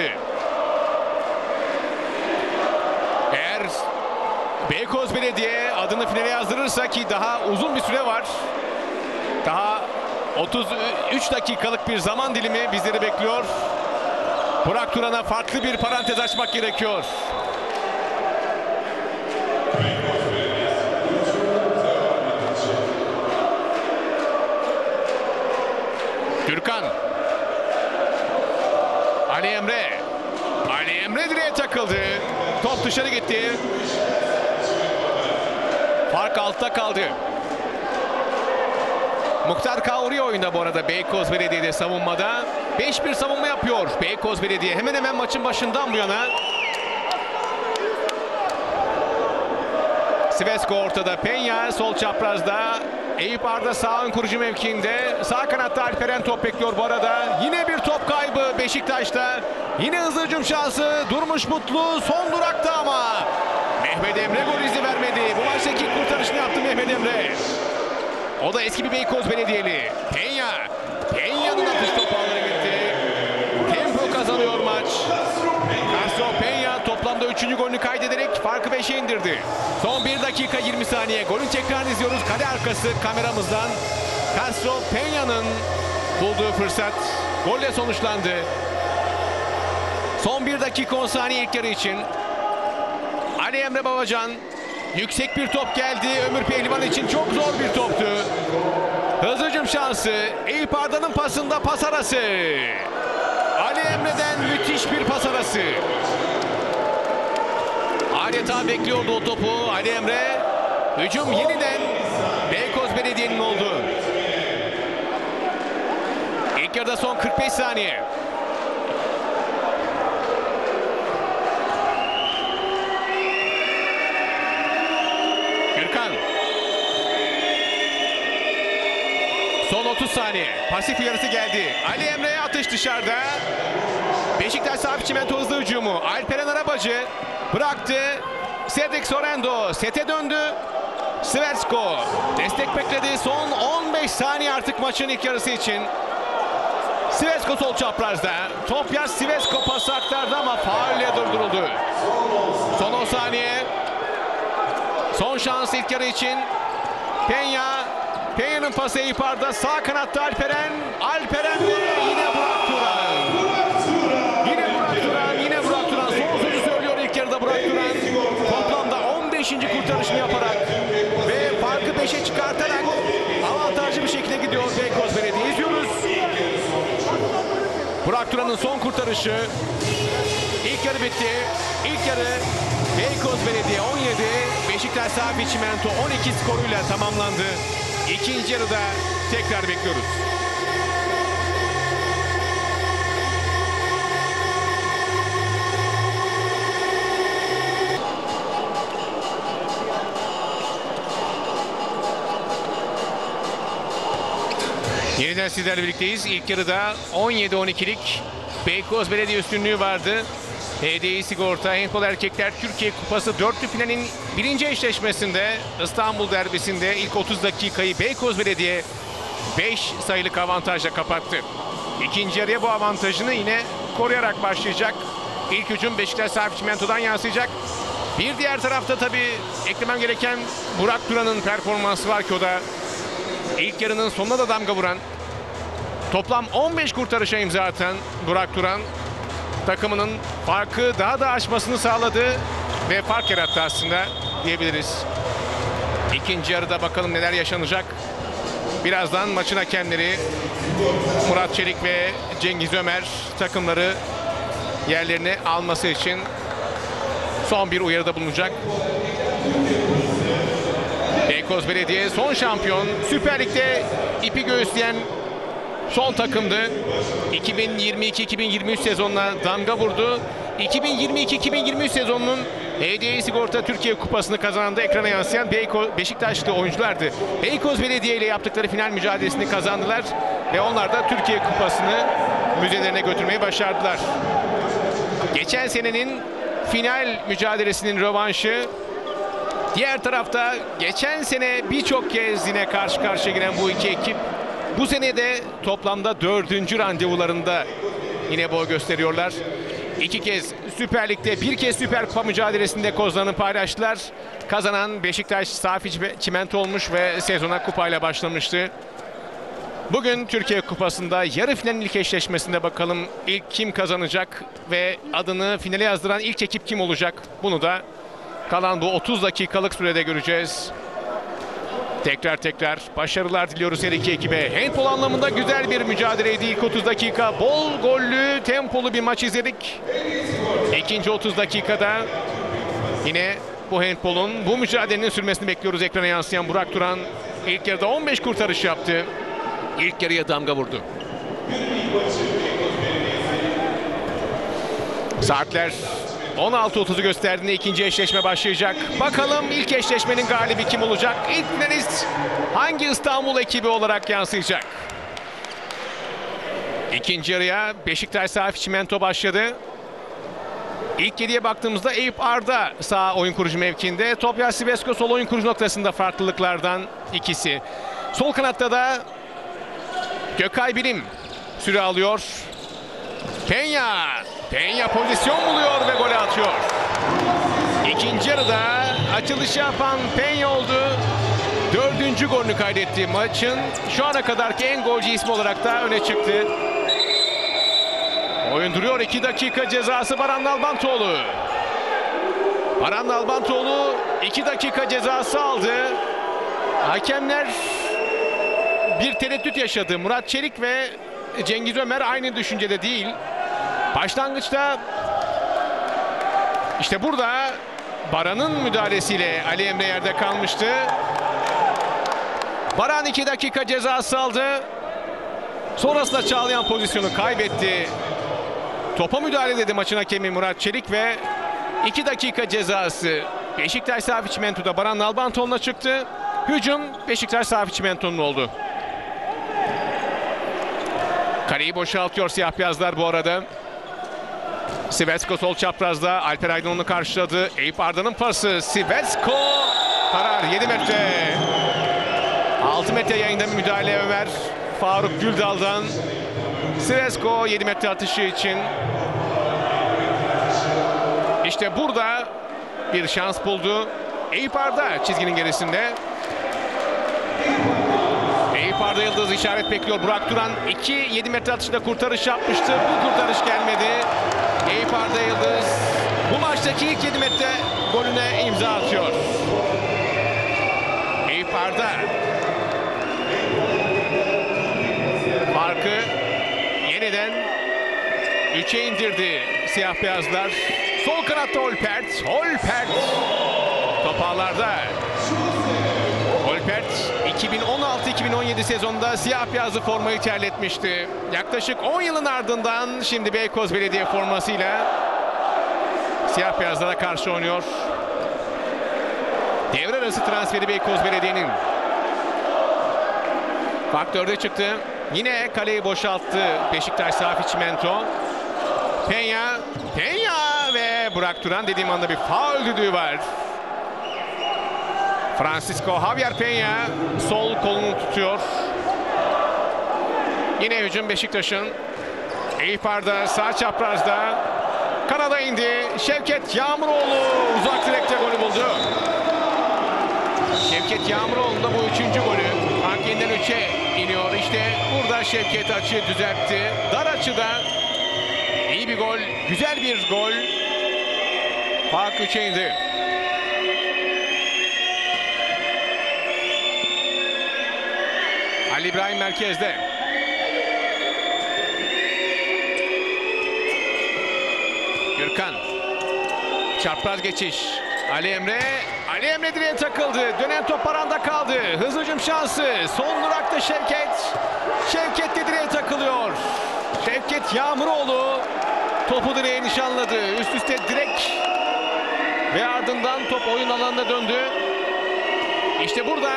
Eğer Beykoz Belediye adını finale yazdırırsa, ki daha uzun bir süre var, daha 33 dakikalık bir zaman dilimi bizleri bekliyor. Burak Turan'a farklı bir parantez açmak gerekiyor. Gürkan. Ali Emre. Ali Emre direğe takıldı. Top dışarı gitti. Fark altta kaldı. Muhtar Kavri oyunda bu arada Beykoz Belediye'de savunmada. 5-1 savunma yapıyor Beykoz Belediye. Hemen hemen maçın başından bu yana. Sivesko ortada. Peña sol çaprazda. Eyüp Arda sağ ön kurucu mevkiinde. Sağ kanatta Alperen top bekliyor bu arada. Yine bir top kaybı Beşiktaş'ta. Yine hızlı hücum şansı. Durmuş Mutlu son durakta ama Mehmet Emre gol izni vermedi. Bu maçtaki ilk kurtarışını yaptı Mehmet Emre. O da eski bir Beykoz Belediyeli. Peña. Peña'nın atış topu alana gitti. Tempo kazanıyor maç. Castro Peña toplamda 3. golünü kaydederek farkı 5'e indirdi. Son 1 dakika 20 saniye. Golün tekrarını izliyoruz. Kale arkası kameramızdan. Castro Peña'nın bulduğu fırsat golle sonuçlandı. Son 1 dakika 10 saniye ilk yarı için. Ali Emre Babacan. Yüksek bir top geldi. Ömür Pehlivan için çok zor bir toptu. Hızlı hücum şansı. Eyüp Arda'nın pasında pas arası. Ali Emre'den müthiş bir pas arası. Adeta bekliyordu o topu Ali Emre. Hücum yeniden Beykoz Belediye'nin oldu. İlk yarıda son 45 saniye. Gürkan. Son 30 saniye. Pasif uyarısı geldi. Ali Emre'ye atış dışarıda. Beşiktaş Safi Çimento hızlı hücumu. Alperen Arabacı bıraktı. Cedric Sorendo sete döndü. Sivesko destek bekledi. Son 15 saniye artık maçın ilk yarısı için. Sivesko sol çaprazda. Top yaz Sivesko pası aktardı ama faulle durduruldu. Son 10 saniye. Son şans ilk yarı için. Peña'nın pası Eyüp Arda. Sağ kanatta Alperen. Alperen ve yine Burak Turan. Yine Burak Turan. Son sözü söylüyor ilk yarıda Burak Turan. Toplamda 15. kurtarışını yaparak ve farkı 5'e çıkartarak avantajlı bir şekilde gidiyor Beykoz Belediye. İzliyoruz. Burak Turan'ın son kurtarışı. İlk yarı bitti. İlk yarı Beykoz Belediye 17, Beşiktaş Safi Çimento 12 skoruyla tamamlandı. İkinci yarıda tekrar bekliyoruz. Yeniden sizlerle birlikteyiz. İlk yarıda 17-12'lik Beykoz Belediye üstünlüğü vardı. HDI Sigorta Handbol Erkekler Türkiye Kupası dörtlü finalin birinci eşleşmesinde İstanbul derbisinde ilk 30 dakikayı Beykoz Belediye 5 sayılık avantajla kapattı. İkinci yarıya bu avantajını yine koruyarak başlayacak. İlk hücum Beşiktaş Safi Çimento'dan yansıyacak. Bir diğer tarafta tabii eklemem gereken Burak Turan'ın performansı var ki o da ilk yarının sonuna da damga vuran, toplam 15 kurtarışa imza atan Burak Turan takımının farkı daha da aşmasını sağladı ve fark yarattı aslında diyebiliriz. İkinci yarıda bakalım neler yaşanacak. Birazdan maçın hakemleri Murat Çelik ve Cengiz Ömer takımları yerlerini alması için son bir uyarıda bulunacak. Beykoz Belediye son şampiyon. Süper Lig'de ipi göğüsleyen son takımdı. 2022-2023 sezonuna damga vurdu. 2022-2023 sezonunun HDI Sigorta Türkiye Kupası'nı kazanan da ekrana yansıyan Beşiktaşlı oyunculardı. Beykoz Belediye ile yaptıkları final mücadelesini kazandılar ve onlar da Türkiye Kupası'nı müzelerine götürmeyi başardılar. Geçen senenin final mücadelesinin rövanşı Diğer tarafta geçen sene birçok kez yine karşı karşıya giren bu iki ekip bu sene de toplamda 4. randevularında yine boy gösteriyorlar. 2 kez Süper Lig'de, 1 kez Süper Kupa mücadelesinde kozlarını paylaştılar. Kazanan Beşiktaş Safi Çimento olmuş ve sezona kupayla başlamıştı. Bugün Türkiye Kupası'nda yarı finalin ilk eşleşmesinde bakalım ilk kim kazanacak ve adını finale yazdıran ilk ekip kim olacak? Bunu da kalan bu 30 dakikalık sürede göreceğiz. Tekrar başarılar diliyoruz her iki ekibe. Handball anlamında güzel bir mücadeleydi ilk 30 dakika. Bol gollü, tempolu bir maç izledik. İkinci 30 dakikada yine bu handball'un, bu mücadelenin sürmesini bekliyoruz. Ekrana yansıyan Burak Turan ilk yarıda 15 kurtarış yaptı. İlk yarıya damga vurdu. Saatler 16.30'u gösterdiğinde ikinci eşleşme başlayacak. Bakalım ilk eşleşmenin galibi kim olacak? İlk finalist hangi İstanbul ekibi olarak yansıyacak? İkinci yarıya Beşiktaş Safi Çimento başladı. İlk 7'ye baktığımızda Eyüp Arda sağ oyun kurucu mevkiinde. Topya Sivesko sol oyun kurucu noktasında farklılıklardan ikisi. Sol kanatta da Gökay Bilim süre alıyor. Peña pozisyon buluyor ve golü atıyor. İkinci yarıda açılışı yapan Peña oldu. 4. golünü kaydetti. Maçın şu ana kadarki en golcü ismi olarak da öne çıktı. Oyun duruyor. 2 dakika cezası Baran Nalbantoğlu. Baran Nalbantoğlu 2 dakika cezası aldı. Hakemler bir tereddüt yaşadı. Murat Çelik ve Cengiz Ömer aynı düşüncede değil. Başlangıçta işte burada Baran'ın müdahalesiyle Ali Emre yerde kalmıştı. Baran 2 dakika cezası aldı. Sonrasında Çağlayan pozisyonu kaybetti. Topa müdahale dedi maçın hakemi Murat Çelik ve 2 dakika cezası Beşiktaş Safi Çimento'da Baran Nalbantoğlu'na çıktı. Hücum Beşiktaş Safi Çimento'nun oldu. Kaleyi boşaltıyor siyah beyazlar bu arada. Sivesko sol çaprazda Alper Aydın onu karşıladı. Eyüp Arda'nın pası. Sivesko karar 7 metre. 6 metre yayında bir müdahale Ömer Faruk Güldal'dan. Sivesko 7 metre atışı için. İşte burada bir şans buldu. Eyüp Arda çizginin gerisinde. Eyüp Arda Yıldız işaret bekliyor. Burak Duran 7 metre atışında kurtarış yapmıştı. Bu kurtarış gelmedi. Eyüp Arda Yıldız bu maçtaki ilk 7 metre golüne imza atıyor. Eyüp Arda farkı yeniden 3'e indirdi siyah beyazlar. Sol kanatta Holpert top ağlarda. Holpert 2016-2017 sezonunda siyah beyazlı formayı terletmişti. Yaklaşık 10 yılın ardından şimdi Beykoz Belediye formasıyla siyah beyazlara karşı oynuyor. Devre arası transferi Beykoz Belediye'nin. Faktörde çıktı. Yine kaleyi boşalttı Beşiktaş Safi Çimento. Peña ve Burak Turan dediğim anda bir faul düdüğü var. Francisco Javier Peña sol kolunu tutuyor. Yine hücum Beşiktaş'ın. Eyüp Arda sağ çaprazda. Kanada indi. Şevket Yağmuroğlu uzak direkte golü buldu. Şevket Yağmuroğlu da bu 3. golü. Fark yeniden 3'e iniyor. İşte burada Şevket açıyı düzeltti. Dar açıda iyi bir gol. Güzel bir gol. Fark 3'e indi. Ali İbrahim merkezde. Gürkan. Çapraz geçiş. Ali Emre direğe takıldı. Dönen top Baran'da kaldı. Hızlı hücum şansı. Son durakta Şevket de direğe takılıyor. Şevket Yağmuroğlu topu direğe nişanladı. Üst üste direk ve ardından top oyun alanına döndü. İşte burada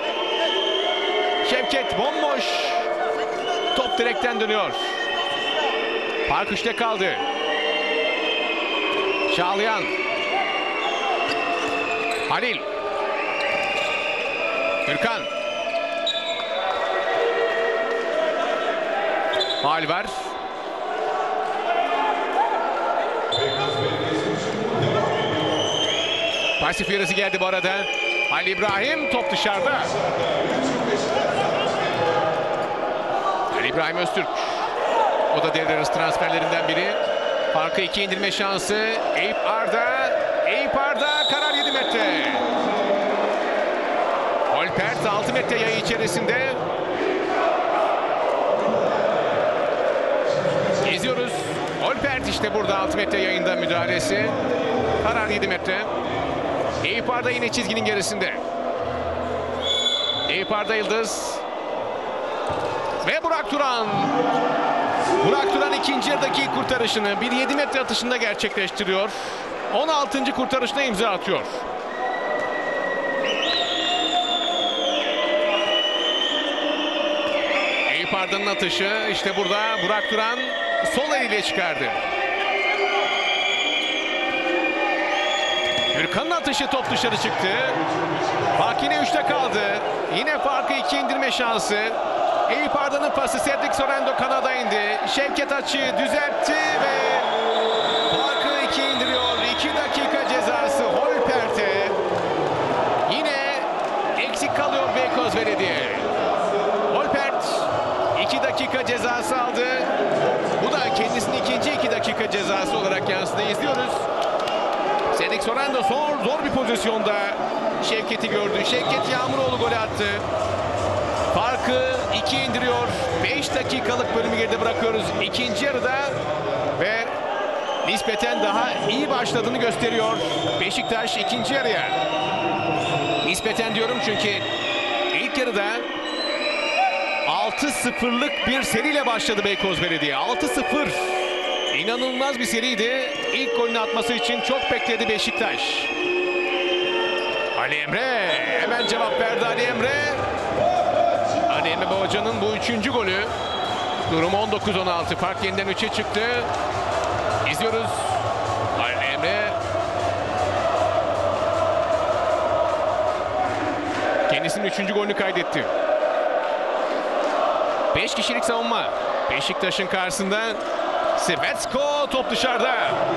Şevket bomboş. Top direkten dönüyor. Fark 3'te kaldı. Çağlayan. Halil. Gürkan. Faul var. Pasif yarısı geldi bu arada. Halil İbrahim, top dışarıda. Halil İbrahim Öztürk. O da devre arası transferlerinden biri. Farkı 2'ye indirme şansı. Eyüp Arda. Eyüp Arda karar 7 metre. Holpert 6 metre yayı içerisinde. Geziyoruz. Holpert işte burada 6 metre yayında müdahalesi. Karar 7 metre. Eyüp Arda yine çizginin gerisinde. Eyüp Arda Yıldız. Ve Burak Turan. Burak Turan ikinci yarıdaki kurtarışını bir 7 metre atışında gerçekleştiriyor. 16. kurtarışına imza atıyor. Eyüp Arda'nın atışı işte burada Burak Turan sol eliyle çıkardı. Gürkan'ın atışı, top dışarı çıktı. Fark yine 3'te kaldı. Yine farkı 2'ye indirme şansı. Eyüp Arda'nın pası, Cedric Sorendo kanada indi. Şevket açıyı düzeltti ve farkı 2'ye indiriyor. 2 dakika cezası Holpert'e. Yine eksik kalıyor Beykoz Belediye. Holpert 2 dakika cezası aldı. Bu da kendisinin ikinci 2 dakika cezası olarak yansıdı. İzliyoruz. Cedric Sorendo zor bir pozisyonda Şevket'i gördü. Şevket Yağmuroğlu golü attı. Farkı 2'ye indiriyor. 5 dakikalık bölümü geride bırakıyoruz ikinci yarıda ve nispeten daha iyi başladığını gösteriyor Beşiktaş ikinci yarıya. Nispeten diyorum çünkü ilk yarıda 6-0'lık bir seriyle başladı Beykoz Belediye. 6-0. İnanılmaz bir seriydi. İlk golünü atması için çok bekledi Beşiktaş. Ali Emre hemen cevap verdi. Ali Emre Babacan'ın bu 3. golü. Durum 19-16. Fark yeniden 3'e çıktı. İzliyoruz. Ali Emre kendisinin 3. golünü kaydetti. 5 kişilik savunma. Beşiktaş'ın karşısında Svetsko, top dışarıda.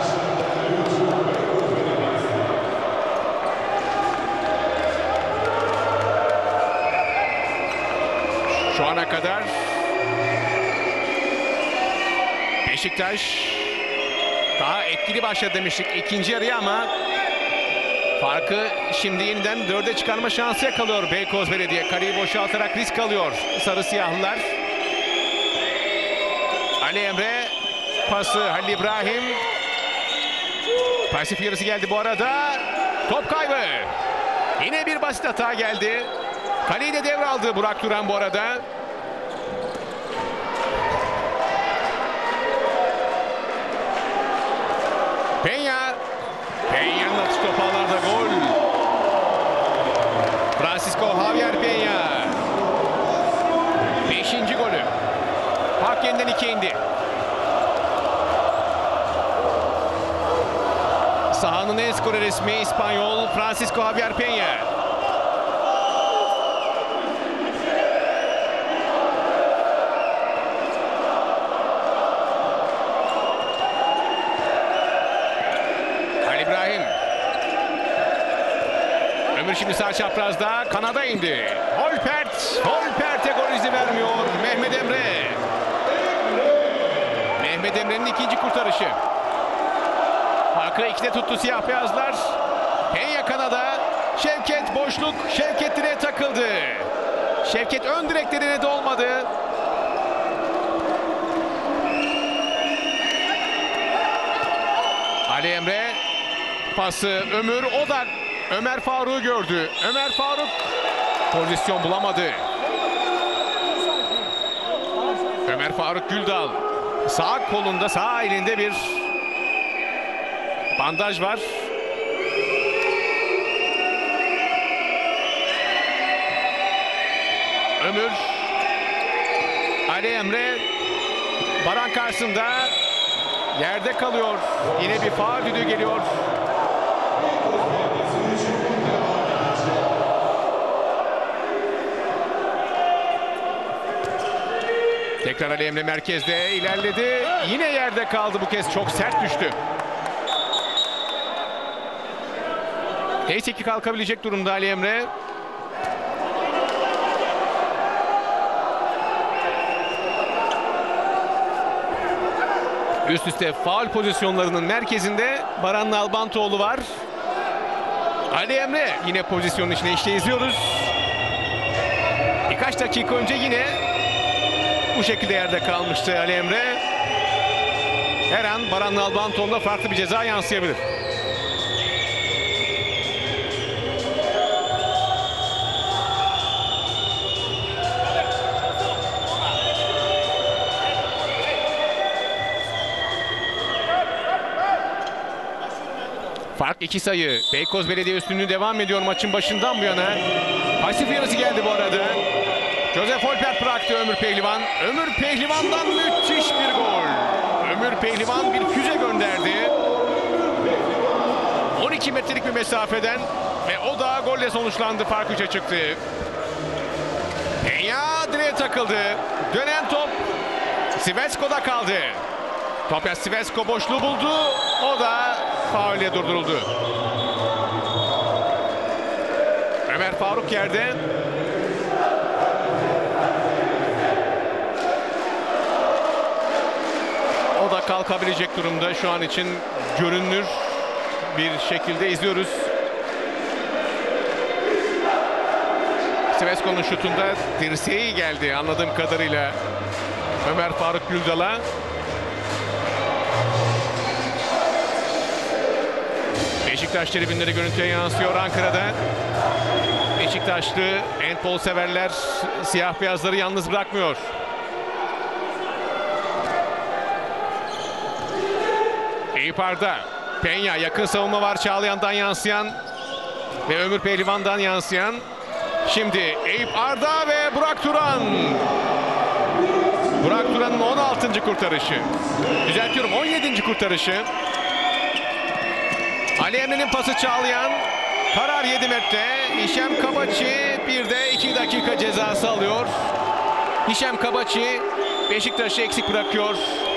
Şu ana kadar Beşiktaş daha etkili başladı demiştik ikinci yarıya ama farkı şimdi yeniden 4'e çıkarma şansı yakalıyor Beykoz Belediye. Kaleyi boşaltarak risk alıyor sarı siyahlılar. Ali Emre pası, Halil İbrahim. Pasif yarısı geldi bu arada. Top kaybı. Yine bir basit hata geldi. Kaleyi de devraldı Burak Turan bu arada. Peña'nın atış topu ağlarda gol. Francisco Javier Peña. 5. golü. Fark yeniden 2'ye indi. Sahanın en skoru resmi İspanyol Francisco Javier Peña. Ali İbrahim. Ömür şimdi sağ çaprazda kanada indi. Holpert'e gol izni vermiyor Mehmet Emre. Mehmet Emre'nin ikinci kurtarışı. Farkı 2'de tuttu siyah beyazlar. Peña kanada. Şevket boşluk. Şevket direğe takıldı. Şevket ön direkte denedi, olmadı. Ali Emre pası, Ömür, o da Ömer Faruk'u gördü. Ömer Faruk pozisyon bulamadı. Ömer Faruk Güldal sağ kolunda, sağ elinde bir bandaj var. Ömür, Ali Emre Baran karşısında yerde kalıyor. Yine bir faul düdüğü geliyor. Tekrar Ali Emre merkezde ilerledi. Yine yerde kaldı, bu kez çok sert düştü. Neyse ki kalkabilecek durumda Ali Emre. Üst üste faul pozisyonlarının merkezinde Baran Nalbantoğlu var. Ali Emre yine pozisyonun içine, işte izliyoruz. Birkaç dakika önce yine bu şekilde yerde kalmıştı Ali Emre. Her an Baran Nalbantoğlu'na farklı bir ceza yansıyabilir. Fark 2 sayı. Beykoz Belediye üstünlüğü devam ediyor maçın başından bu yana. Pasif uyarısı geldi bu arada. Josef Holpert bıraktı Ömür Pehlivan. Ömür Pehlivan'dan müthiş bir gol. Ömür Pehlivan bir füze gönderdi. 12 metrelik bir mesafeden ve o da golle sonuçlandı. Fark 3'e çıktı. Penya direğe takıldı. Dönen top Sivesco'da kaldı. Topias Sivesco boşluğu buldu. O da faulle durduruldu. Ömer Faruk yerde. O da kalkabilecek durumda. Şu an için görünür bir şekilde izliyoruz. Sivesco'nun şutunda dirseği geldi anladığım kadarıyla Ömer Faruk Güldal'a. Beşiktaş tribünleri görüntüye yansıyor Ankara'da. Beşiktaşlı handbol severler siyah beyazları yalnız bırakmıyor. Eyüp Arda, Penya, yakın savunma var Çağlayan'dan yansıyan ve Ömür Pehlivan'dan yansıyan. Şimdi Eyüp Arda ve Burak Turan. Burak Turan'ın 16. kurtarışı. Düzeltiyorum, 17. kurtarışı. Ali Emre'nin pası Çağlayan. Karar 7 metre. Hişem Kabaçi bir de 2 dakika cezası alıyor. Hişem Kabaçi Beşiktaş'ı eksik bırakıyor.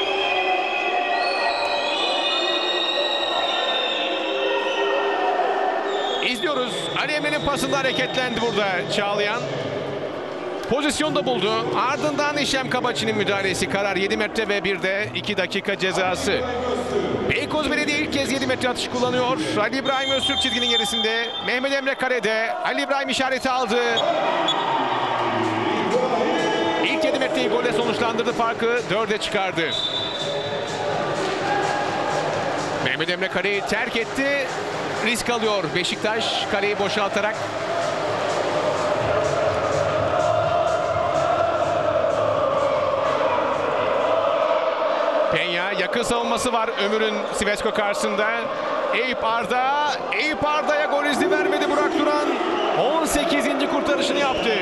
İzliyoruz. Ali Emre'nin pasında hareketlendi burada Çağlayan. Pozisyonda buldu. Ardından Hişem Kabaçi'nin müdahalesi. Karar 7 metre ve bir de 2 dakika cezası. Beykoz Belediye ilk kez 7 metre atış kullanıyor. Ali İbrahim Öztürk çizginin gerisinde. Mehmet Emre karede. Ali İbrahim işareti aldı. İlk 7 metreyi golle sonuçlandırdı. Farkı 4'e çıkardı. Mehmet Emre kareyi terk etti. Risk alıyor Beşiktaş kareyi boşaltarak. Penya, yakın savunması var Ömür'ün Sivesco karşısında. Eyüp Arda. Eyüp Arda'ya gol izni vermedi Burak Turan. 18. kurtarışını yaptı.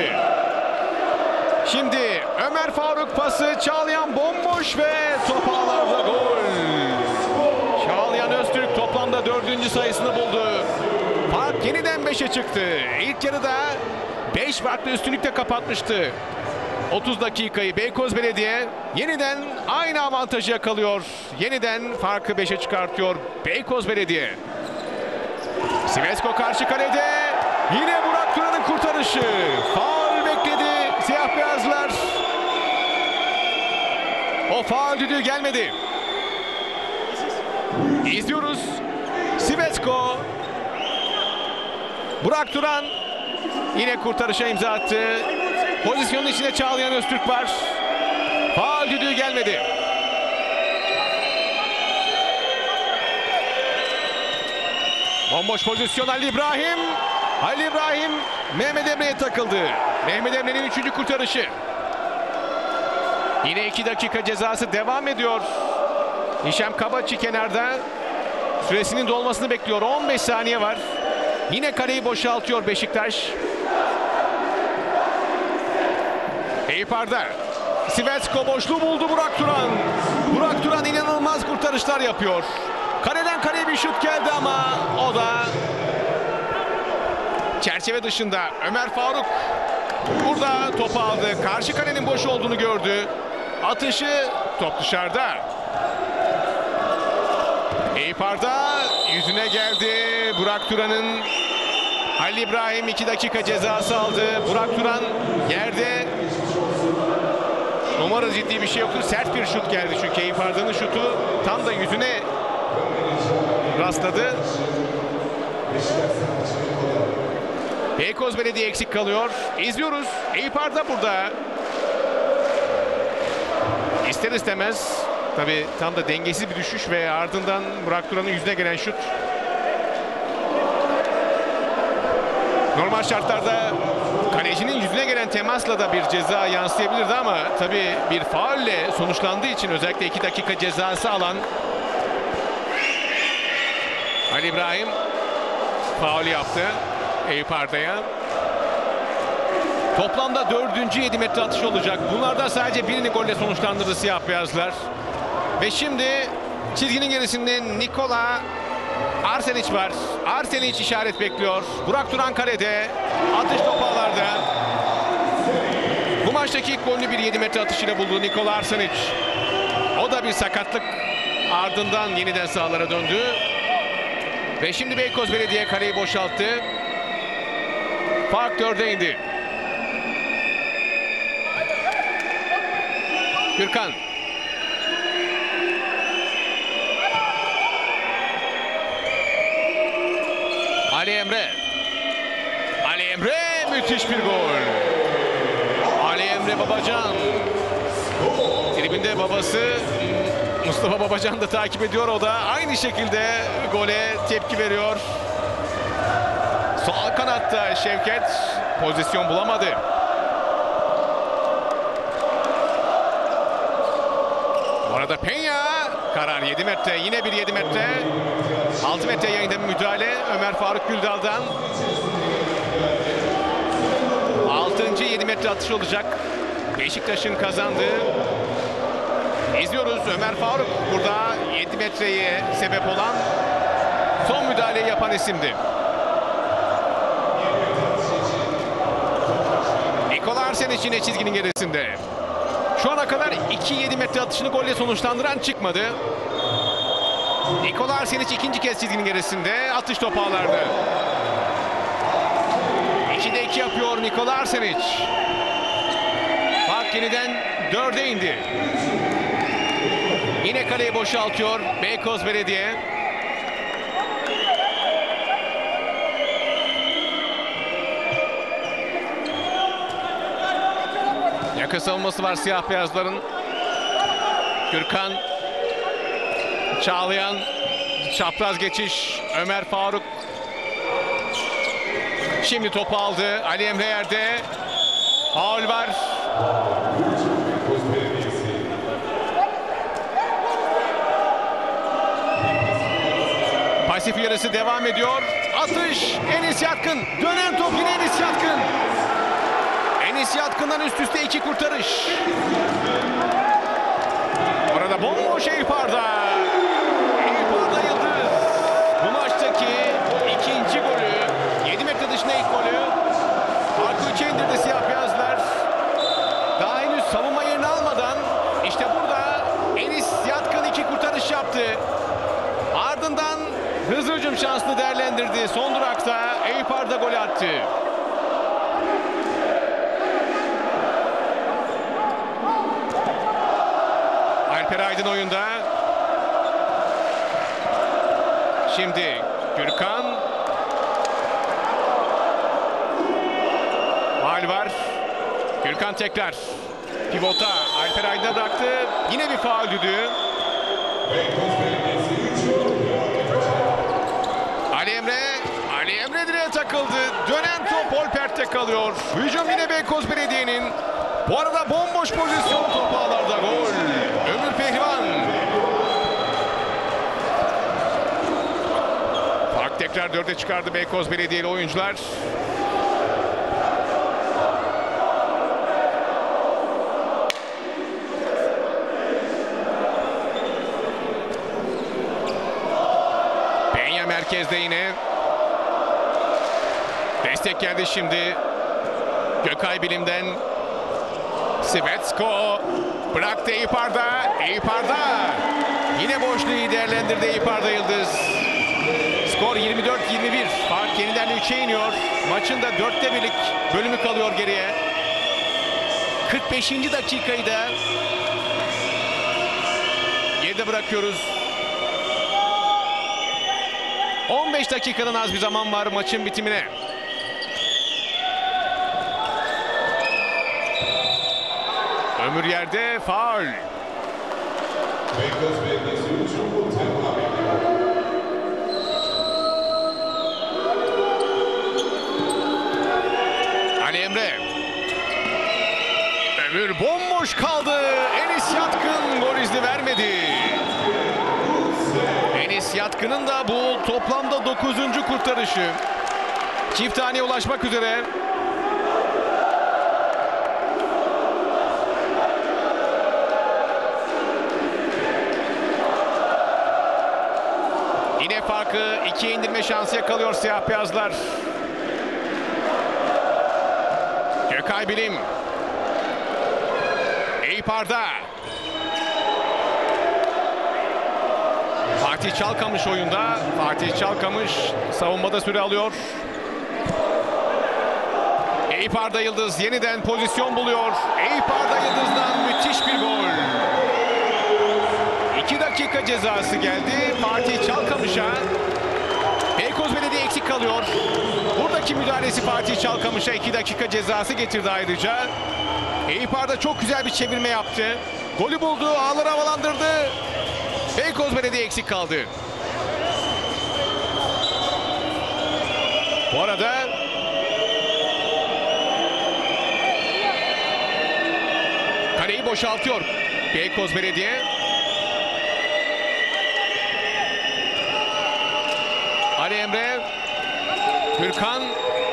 Şimdi Ömer Faruk pası, Çağlayan bomboş ve top ağlarda gol. Çağlayan Öztürk toplamda 4. sayısını buldu. Fark yeniden 5'e çıktı. İlk yarıda 5 farklı üstünlükle kapatmıştı 30 dakikayı Beykoz Belediye. Yeniden aynı avantajı yakalıyor. Yeniden farkı 5'e çıkartıyor Beykoz Belediye. Sivesco karşı kalede. Yine Burak Turan'ın kurtarışı. Faul bekledi siyah beyazlar. O faul düdüğü gelmedi. İzliyoruz. Sivesco. Burak Turan yine kurtarışa imza attı. Pozisyonun içinde Çağlayan Öztürk var. Faul düdüğü gelmedi. Bomboş pozisyon Ali İbrahim. Ali İbrahim Mehmet Emre'ye takıldı. Mehmet Emre'nin 3. kurtarışı. Yine 2 dakika cezası devam ediyor. Hişem Kabaçi kenarda. Süresinin dolmasını bekliyor. 15 saniye var. Yine kareyi boşaltıyor Beşiktaş. Eyüp Arda. Sivesco boşluğu buldu Burak Turan. Burak Turan inanılmaz kurtarışlar yapıyor. Kaleden kaleye bir şut geldi ama o da çerçeve dışında. Ömer Faruk burada topu aldı. Karşı kalenin boş olduğunu gördü. Atışı, top dışarıda. Eyüp Arda yüzüne geldi. Burak Turan'ın, Halil İbrahim 2 dakika cezası aldı. Burak Turan yerde. Umarız ciddi bir şey yoktur. Sert bir şut geldi çünkü Eyüp Arda'nın şutu tam da yüzüne rastladı. Beykoz Belediye eksik kalıyor. İzliyoruz. Eyüp Arda burada. İster istemez. Tabii tam da dengesiz bir düşüş ve ardından Burak Turan'ın yüzüne gelen şut. Normal şartlarda kalecinin yüzüne gelen temasla da bir ceza yansıyabilirdi ama tabii bir faulle sonuçlandığı için özellikle 2 dakika cezası alan Ali İbrahim faul yaptı Eyüp Arda'ya. Toplamda 4. 7 metre atış olacak. Bunlardan sadece birini golle sonuçlandırdı siyah beyazlar. Ve şimdi çizginin gerisinde Nikola Arsenic var. Arsenic işaret bekliyor. Burak Turan kalede. Atış topu ağlarda. Bu maçtaki ilk golünü bir 7 metre atışıyla buldu Nikola Arsenic. O da bir sakatlık ardından yeniden sahalara döndü. Ve şimdi Beykoz Belediye kaleyi boşalttı. Fark 4'e indi. Gürkan. Ali Emre. Ali Emre müthiş bir gol. Ali Emre Babacan. Tribünde babası Mustafa Babacan da takip ediyor. O da aynı şekilde gole tepki veriyor. Sol kanatta Şevket pozisyon bulamadı. Bu arada Penya karar 7 metre, yine bir 7 metre. 6 metre yayında bir müdahale Ömer Faruk Güldal'dan. 6. 7 metre atış olacak. Beşiktaş'ın kazandığı. İzliyoruz. Ömer Faruk burada 7 metreye sebep olan son müdahaleyi yapan isimdi. Nikola Arsenic yine çizginin gerisinde. Şu ana kadar 2 7 metre atışını golle sonuçlandıran çıkmadı. Nikola Arsenic ikinci kez çizginin gerisinde. Atış topu ağlarda. 2'de 2 yapıyor Nikola Arsenic. Fark yeniden 4'e indi. Yine kaleyi boşaltıyor Beykoz Belediye. Yakın savunması var siyah beyazların. Gürkan. Çağlayan. Çapraz geçiş. Ömer Faruk. Şimdi topu aldı. Ali Emre yerde. Faul var. Pasif yarısı devam ediyor. Atış. Enis Yatkın. Dönen top yine Enis Yatkın. Enis Yatkın'dan üst üste 2 kurtarış. Orada bomboş Eyüp Arda. Eyüp Arda yıldız. Bu maçtaki ikinci golü. 7 metre dışına ilk golü. Farkı 3'e indirdi siyah beyazlar. Daha henüz savunma yerini almadan işte burada Enis Yatkın 2 kurtarış yaptı. Ardından hızlı hücum şansını değerlendirdi. Son durakta Eyüp Arda golü attı. Alper Aydın oyunda. Şimdi Gürkan. Faul var. Gürkan tekrar. Pivota Alper Aydın'a bıraktı. Yine bir faul düdüğü. Ali Emre direğe takıldı. Dönen top Olpert'te kalıyor. Hücum yine Beykoz Belediye'nin. Bu arada bomboş pozisyon, top ağlarda gol. Ömür Pehlivan. Fark tekrar 4'e çıkardı Beykoz Belediye'li oyuncular. Penya merkezde yine. Destek geldi şimdi. Gökay Bilim'den. Svetsko bıraktı Eyüp Arda. Eyüp Arda yine boşluğu iyi değerlendirdi Eyüp Arda Yıldız. Skor 24-21. Fark yeniden 3'e iniyor. Maçın da 4'te 1'lik bölümü kalıyor geriye. 45. dakikayı da geride bırakıyoruz. 15 dakikadan az bir zaman var maçın bitimine. Ömür yerde, faul. Ali Emre. Ömür bomboş kaldı. Enis Yatkın gol izni vermedi. Enis Yatkın'ın da bu toplamda 9. kurtarışı. Çift haneye ulaşmak üzere. Yine farkı 2'ye indirme şansı yakalıyor siyah beyazlar. Gökay Bilim. Eyüp Arda. Fatih Çalkamış oyunda. Fatih Çalkamış savunmada süre alıyor. Eyüp Arda Yıldız yeniden pozisyon buluyor. Eyüp Arda Yıldız'dan müthiş bir gol. 2 dakika cezası geldi Fatih Çalkamış'a. Beykoz Belediye eksik kalıyor. Buradaki müdahalesi Fatih Çalkamış'a 2 dakika cezası getirdi ayrıca. Eyüp Arda çok güzel bir çevirme yaptı. Golü buldu, ağları havalandırdı. Beykoz Belediye eksik kaldı. Bu arada kaleyi boşaltıyor Beykoz Belediye. Ali Emre, Gürkan,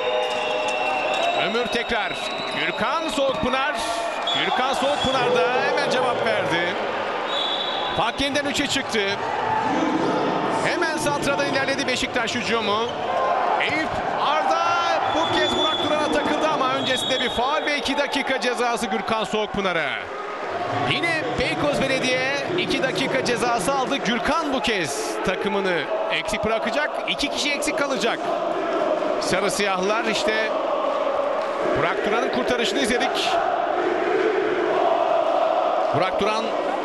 Ömür tekrar. Gürkan Soğukpınar. Gürkan Soğukpınar da hemen cevap verdi. Fark yeniden 3'e çıktı. Hemen santradan ilerledi Beşiktaş hücumu. Eyüp Arda bu kez Burak Duran'a takıldı ama öncesinde bir faul ve 2 dakika cezası Gürkan Soğukpınar'a. Yine Beykoz Belediye 2 dakika cezası aldı. Gürkan bu kez takımını eksik bırakacak. 2 kişi eksik kalacak. Sarı siyahlar işte Burak Duran'ın kurtarışını izledik. Burak Duran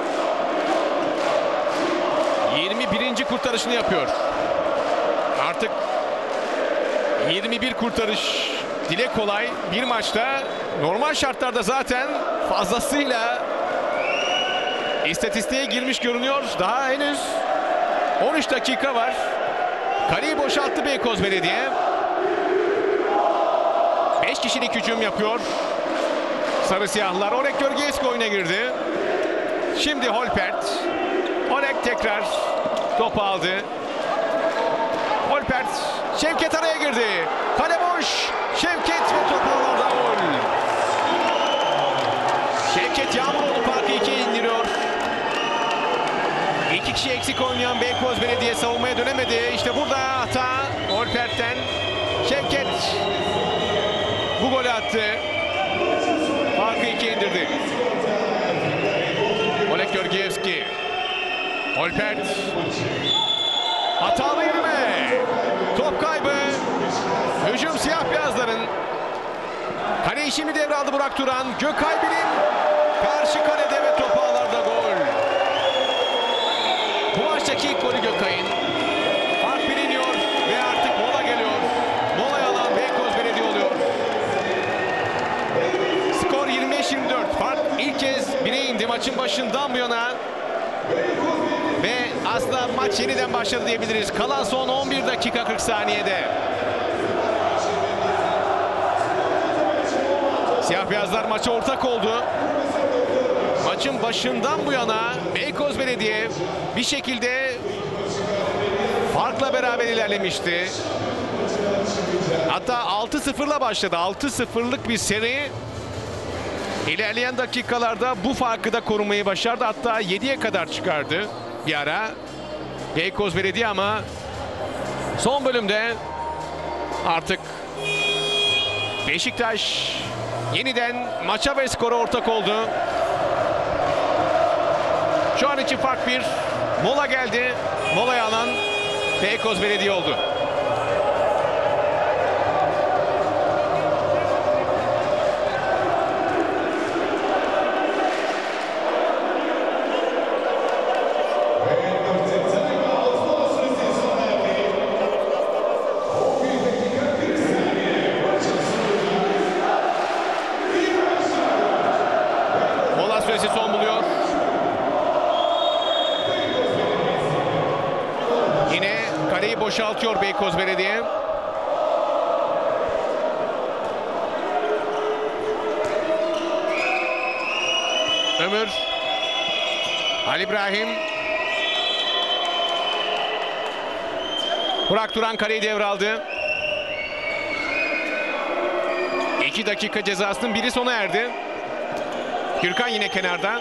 21. kurtarışını yapıyor. Artık 21 kurtarış dile kolay bir maçta. Normal şartlarda zaten fazlasıyla istatistiğe girmiş görünüyor. Daha henüz 13 dakika var. Kaleyi boşalttı Beykoz Belediye. 5 kişilik hücum yapıyor sarı siyahlar. Oleg Görgieski oyuna girdi. Şimdi Holpert. Oleg tekrar topu aldı. Holpert. Şevket araya girdi. Kale boş. Şevket ve topu orada gol. Şevket Yağmuroğlu farkı 2'ye indiriyor. 2 kişi eksik oynayan Beykoz Belediye savunmaya dönemedi. İşte burada hata Holpert'ten. Şevket bu golü attı. Farkı 2'ye indirdi. Oleg Görgieski. Holpert. Hatalı yürüme. Top kaybı. Hücum siyah beyazların. Kaleyi şimdi devraldı Burak Duran. Gökay Bilim. Karşı kalede ve top ağlarda gol. Bu maçtaki ilk golü Gökay'ın. Fark biliniyor ve artık mola geliyor. Molaya alan Beykoz Belediye oluyor. Skor 25-24. Fark ilk kez 1'e indi maçın başından bu yana. Ve aslında maç yeniden başladı diyebiliriz. Kalan son 11 dakika 40 saniyede. Siyah beyazlar maça ortak oldu. Maçın başından bu yana Beykoz Belediye bir şekilde farkla beraber ilerlemişti. Hatta 6-0'la başladı. 6-0'lık bir seri. İlerleyen dakikalarda bu farkı da korumayı başardı. Hatta 7'ye kadar çıkardı bir ara Beykoz Belediye ama son bölümde artık Beşiktaş yeniden maça ve skora ortak oldu. Şu an için fark bir. Mola geldi. Mola'yı alan Beykoz Belediye oldu. Mola süresi son buluyor. Yine kaleyi boşaltıyor Beykoz Belediye. Ömür. Ali İbrahim. Burak Turan kaleyi devraldı. 2 dakika cezasının biri sona erdi. Gürkan yine kenarda.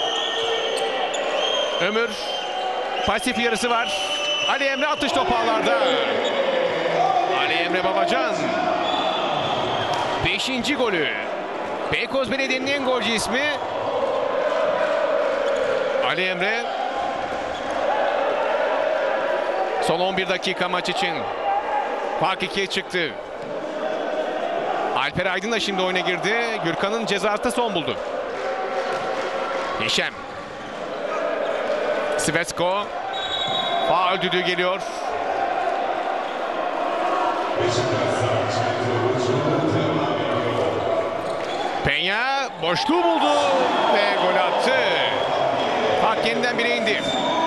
Ömür. Pasif yarısı var. Ali Emre atış topu ağlarda. Ali Emre Babacan. 5. golü. Beykoz Belediye'nin en golcü ismi Ali Emre. Son 11 dakika maç için. Fark 2'ye çıktı. Alper Aydın da şimdi oyuna girdi. Gürkan'ın cezası son buldu. Hişem. Svetsko. Faul düdüğü geliyor. Peña boşluğu buldu ve gol attı. Hak yeniden bire indi.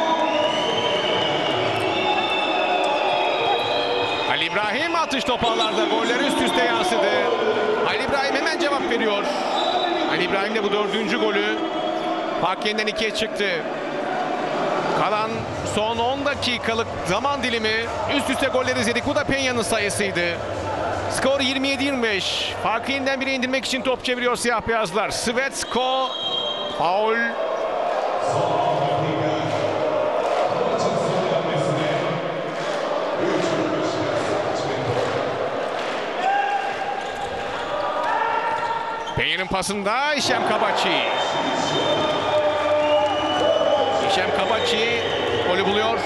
Ali İbrahim atış topu ağlarda. Goller üst üste yansıdı. Ali İbrahim hemen cevap veriyor. Ali İbrahim de bu 4. golü. Hak yeniden 2'ye çıktı. Kalan son 10 dakikalık zaman dilimi üst üste goller izledik. Bu da Peña'nın sayısıydı. Skor 27-25. Farkı yeniden bire indirmek için top çeviriyor siyah beyazlar. Svetsko. Faul. Peña'nın pasında Hişem Kabaçi. Hişem Kabaçi golü buluyor.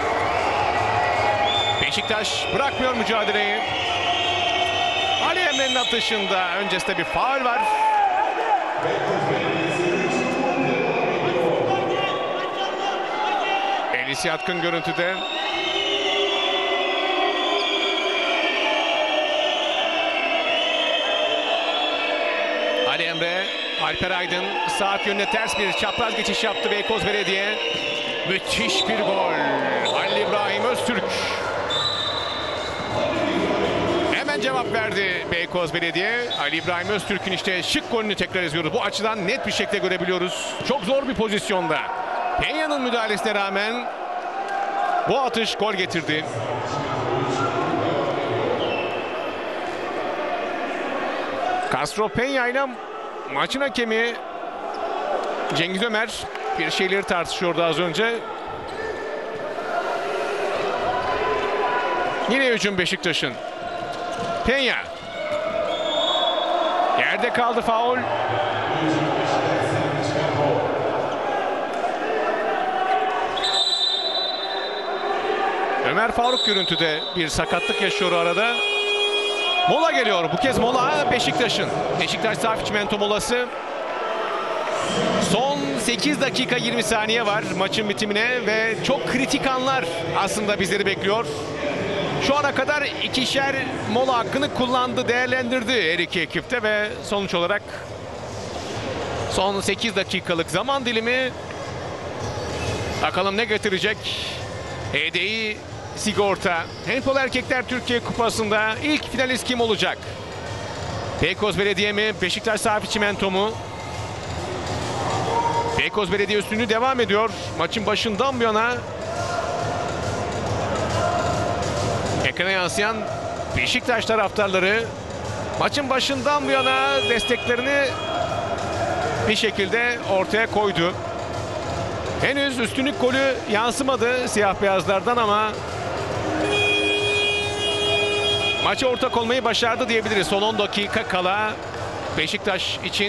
Beşiktaş bırakmıyor mücadeleyi. Ali Emre'nin atışında öncesinde bir faul var. Elis yatkın görüntüde. Ali Emre, Alper Aydın saat yönüne ters bir çapraz geçiş yaptı Beykoz Belediye. Müthiş bir gol. Halil İbrahim Öztürk. Hemen cevap verdi Beykoz Belediye. Ali İbrahim Öztürk'ün işte şık golünü tekrar izliyoruz. Bu açıdan net bir şekilde görebiliyoruz. Çok zor bir pozisyonda. Peña'nın müdahalesine rağmen bu atış gol getirdi. Castro Peña ile maçın hakemi Cengiz Ömer bir şeyleri tartışıyordu az önce. Yine hücum Beşiktaş'ın. Peña. Yerde kaldı, faul. Ömer Faruk görüntüde bir sakatlık yaşıyor arada. Mola geliyor. Bu kez mola Beşiktaş'ın. Beşiktaş Safi Çimento molası. Son 8 dakika 20 saniye var maçın bitimine ve çok kritik anlar aslında bizleri bekliyor. Şu ana kadar ikişer mola hakkını kullandı, değerlendirdi her iki ekipte ve sonuç olarak son 8 dakikalık zaman dilimi bakalım ne getirecek. HDI Sigorta Handbol Erkekler Türkiye Kupası'nda ilk finalist kim olacak? Beykoz Belediye mi, Beşiktaş Safi Çimento mu? Beykoz Belediye üstünlüğü devam ediyor. Maçın başından bu yana ekrana yansıyan Beşiktaş taraftarları maçın başından bu yana desteklerini bir şekilde ortaya koydu. Henüz üstünlük golü yansımadı siyah beyazlardan ama maça ortak olmayı başardı diyebiliriz. Son 10 dakika kala Beşiktaş için.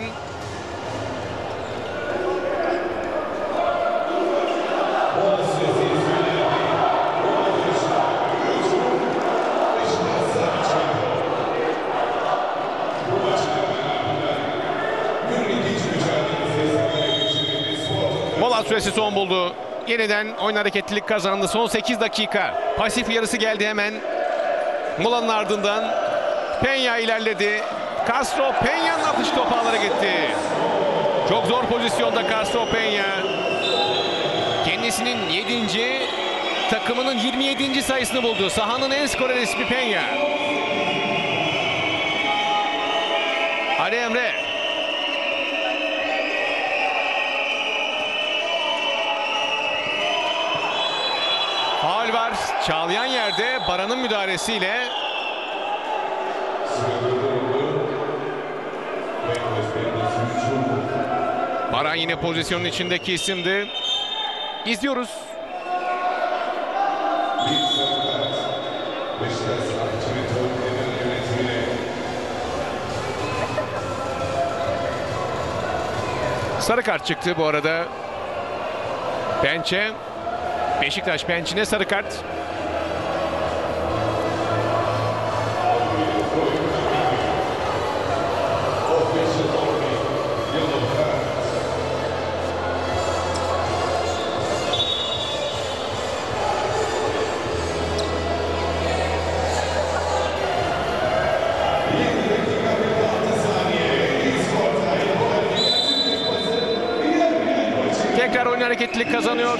Mola süresi son buldu. Yeniden oyun hareketlilik kazandı. Son 8 dakika. Pasif yarısı geldi hemen. Molanın ardından Peña ilerledi. Castro Peña'nın atış topu ağlara gitti. Çok zor pozisyonda Castro Peña. Kendisinin 7. takımının 27. sayısını buldu. Sahanın en skorer ismi Peña. Ali Emre. Faul var. Çağlayan yerde Baran'ın müdahalesiyle. Baran yine pozisyonun içindeki isimdi. İzliyoruz. Sarı kart çıktı bu arada. Pençe. Beşiktaş Pençe'ne sarı kart. Tekrar oyun hareketlilik kazanıyor.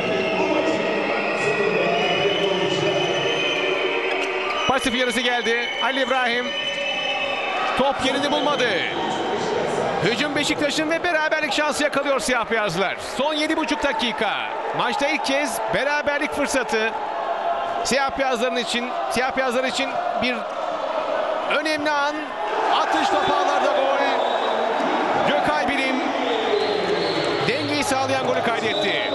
Pasif yarısı geldi. Ali İbrahim. Top yerini bulmadı. Hücum Beşiktaş'ın ve beraberlik şansı yakalıyor siyah beyazlar. Son 7,5 dakika. Maçta ilk kez beraberlik fırsatı. Siyah beyazlar için bir önemli an. Atış topu ağlarda gol. Gökay Birim dengeyi sağlayan golü kaydetti.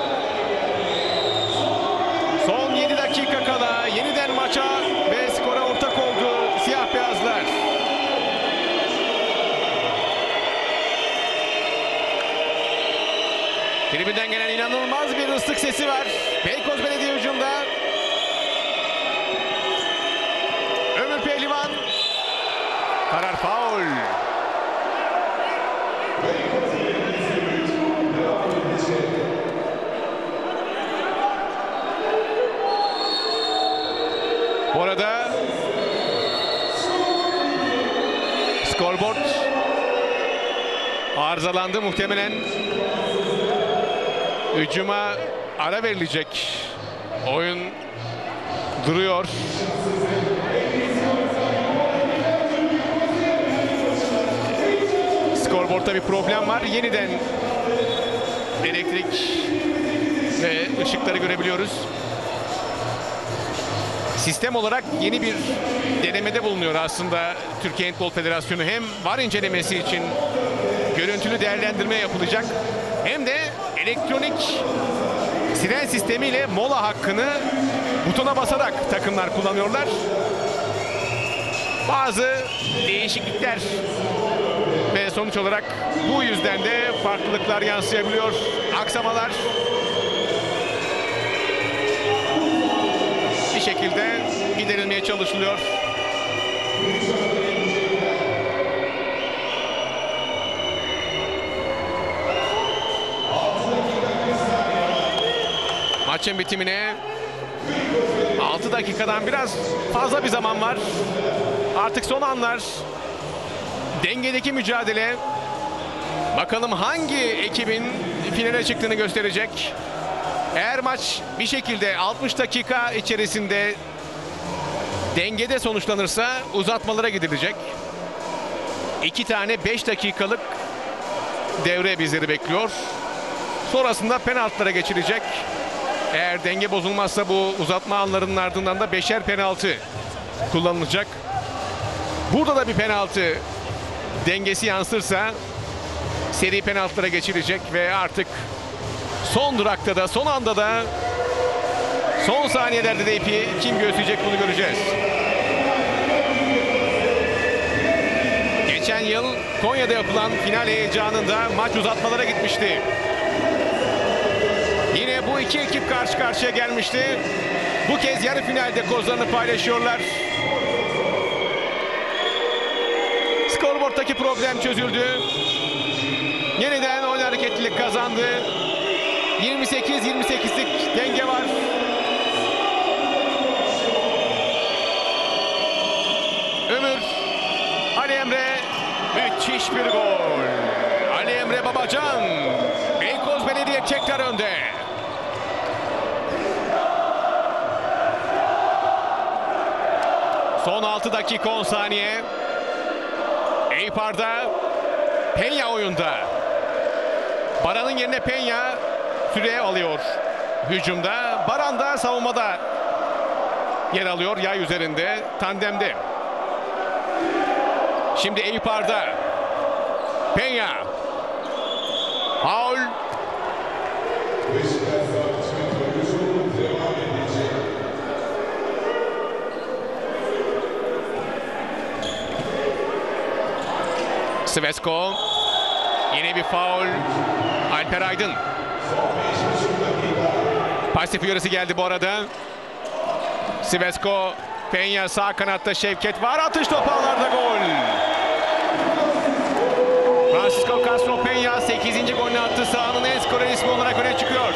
Son 7 dakika kala yeniden maça ve skora ortak oldu siyah beyazlar. Tribünden gelen inanılmaz bir ıslık sesi var. Beykoz Belediye hücumda. Ömür Pehlivan. Karar faul. Bu arada scoreboard arızalandı muhtemelen. Hücuma ara verilecek. Oyun duruyor. Scoreboard'ta bir problem var. Yeniden elektrik ve ışıkları görebiliyoruz. Sistem olarak yeni bir denemede bulunuyor aslında Türkiye Handbol Federasyonu. Hem VAR incelemesi için görüntülü değerlendirme yapılacak, hem de elektronik siren sistemiyle mola hakkını butona basarak takımlar kullanıyorlar. Bazı değişiklikler ve sonuç olarak bu yüzden de farklılıklar yansıyabiliyor. Aksamalar bir şekilde giderilmeye çalışılıyor. Maçın bitimine 6 dakikadan biraz fazla bir zaman var. Artık son anlar. Dengedeki mücadele. Bakalım hangi ekibin finale çıktığını gösterecek. Eğer maç bir şekilde 60 dakika içerisinde dengede sonuçlanırsa uzatmalara gidilecek. 2 tane 5 dakikalık devre bizleri bekliyor. Sonrasında penaltılara geçilecek. Eğer denge bozulmazsa bu uzatma anlarının ardından da 5'er penaltı kullanılacak. Burada da bir penaltı dengesi yansırsa seri penaltılara geçilecek ve artık son durakta da, son anda da, son saniyelerde de ipi kim göğüsleyecek bunu göreceğiz. geçen yıl Konya'da yapılan final heyecanında maç uzatmalara gitmişti. Yine bu iki ekip karşı karşıya gelmişti. Bu kez yarı finalde kozlarını paylaşıyorlar. Skorboard'daki problem çözüldü. Yeniden oyun hareketlilik kazandı. 28-28'lik denge var. Ömür, Ali Emre, müthiş bir gol. Ali Emre Babacan, Beykoz Belediye tekrar önde. Son 6 dakika 10 saniye. Eyüpar'da, Penya oyunda. Baran'ın yerine Penya süre alıyor hücumda. Baran da savunmada yer alıyor yay üzerinde, tandemde. Şimdi Eyüpar'da Penya. Faul. Svesko. Yine bir faul. Alper Aydın. Pasif uyarısı geldi bu arada. Svesko. Penya sağ kanatta, Şevket var. Atış topu ağlarda, gol. Francisco Castro Penya 8. golünü attı. Sahanın en skorer ismi olarak öne çıkıyor.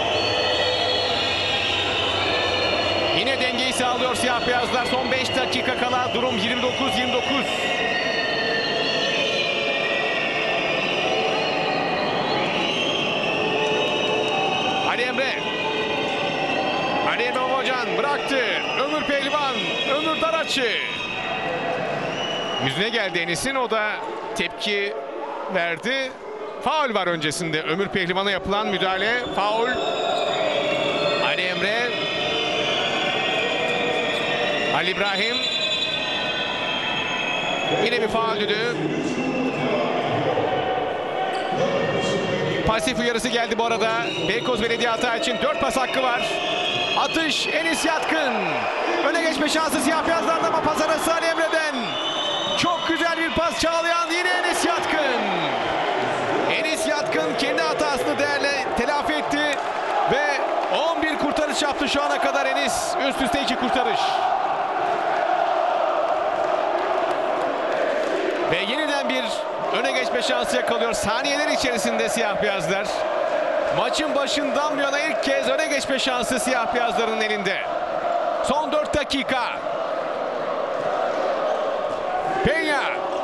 Yine dengeyi sağlıyor siyah beyazlar. Son 5 dakika kala durum 29-29. Ali Emre. Ali Emre Babacan bıraktı. Ömür Pehlivan. Ömür Daraçı. Yüzüne geldi Enis'in. O da tepki verdi. Faul var öncesinde. Ömür Pehlivan'a yapılan müdahale. Faul. Ali Emre. Ali İbrahim. Yine bir faul düdüğü. Pasif uyarısı geldi bu arada. Beykoz Belediye hata için 4 pas hakkı var. Atış Enis Yatkın. Öne geçme şansı siyah beyazlarda ama pas arası Ali Emre'den. Çok güzel bir pas Çağlayan, yine Enis Yatkın. Enis Yatkın kendi hatasını telafi etti ve 11 kurtarış yaptı şu ana kadar Enis. Üst üste 2 kurtarış. Ve yeniden bir öne geçme şansı yakalıyor saniyeler içerisinde siyah beyazlar. Maçın başından bu yana ilk kez öne geçme şansı siyah beyazların elinde. Son 4 dakika. Penya.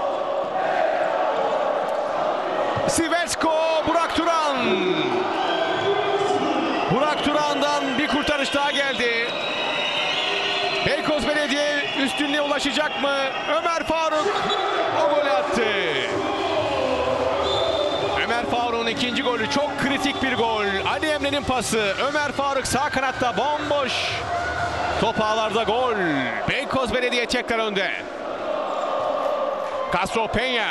Sivesko, Burak Turan. Burak Turan'dan bir kurtarış daha geldi. Beykoz Belediye üstünlüğe ulaşacak mı? Ömer Faruk o golü attı. Ömer Faruk'un ikinci golü çok kritik bir gol. Ali Emre'nin pası. Ömer Faruk sağ kanatta bomboş. Top ağlarda, gol. Beykoz Belediye tekrar önde. Castro Penya.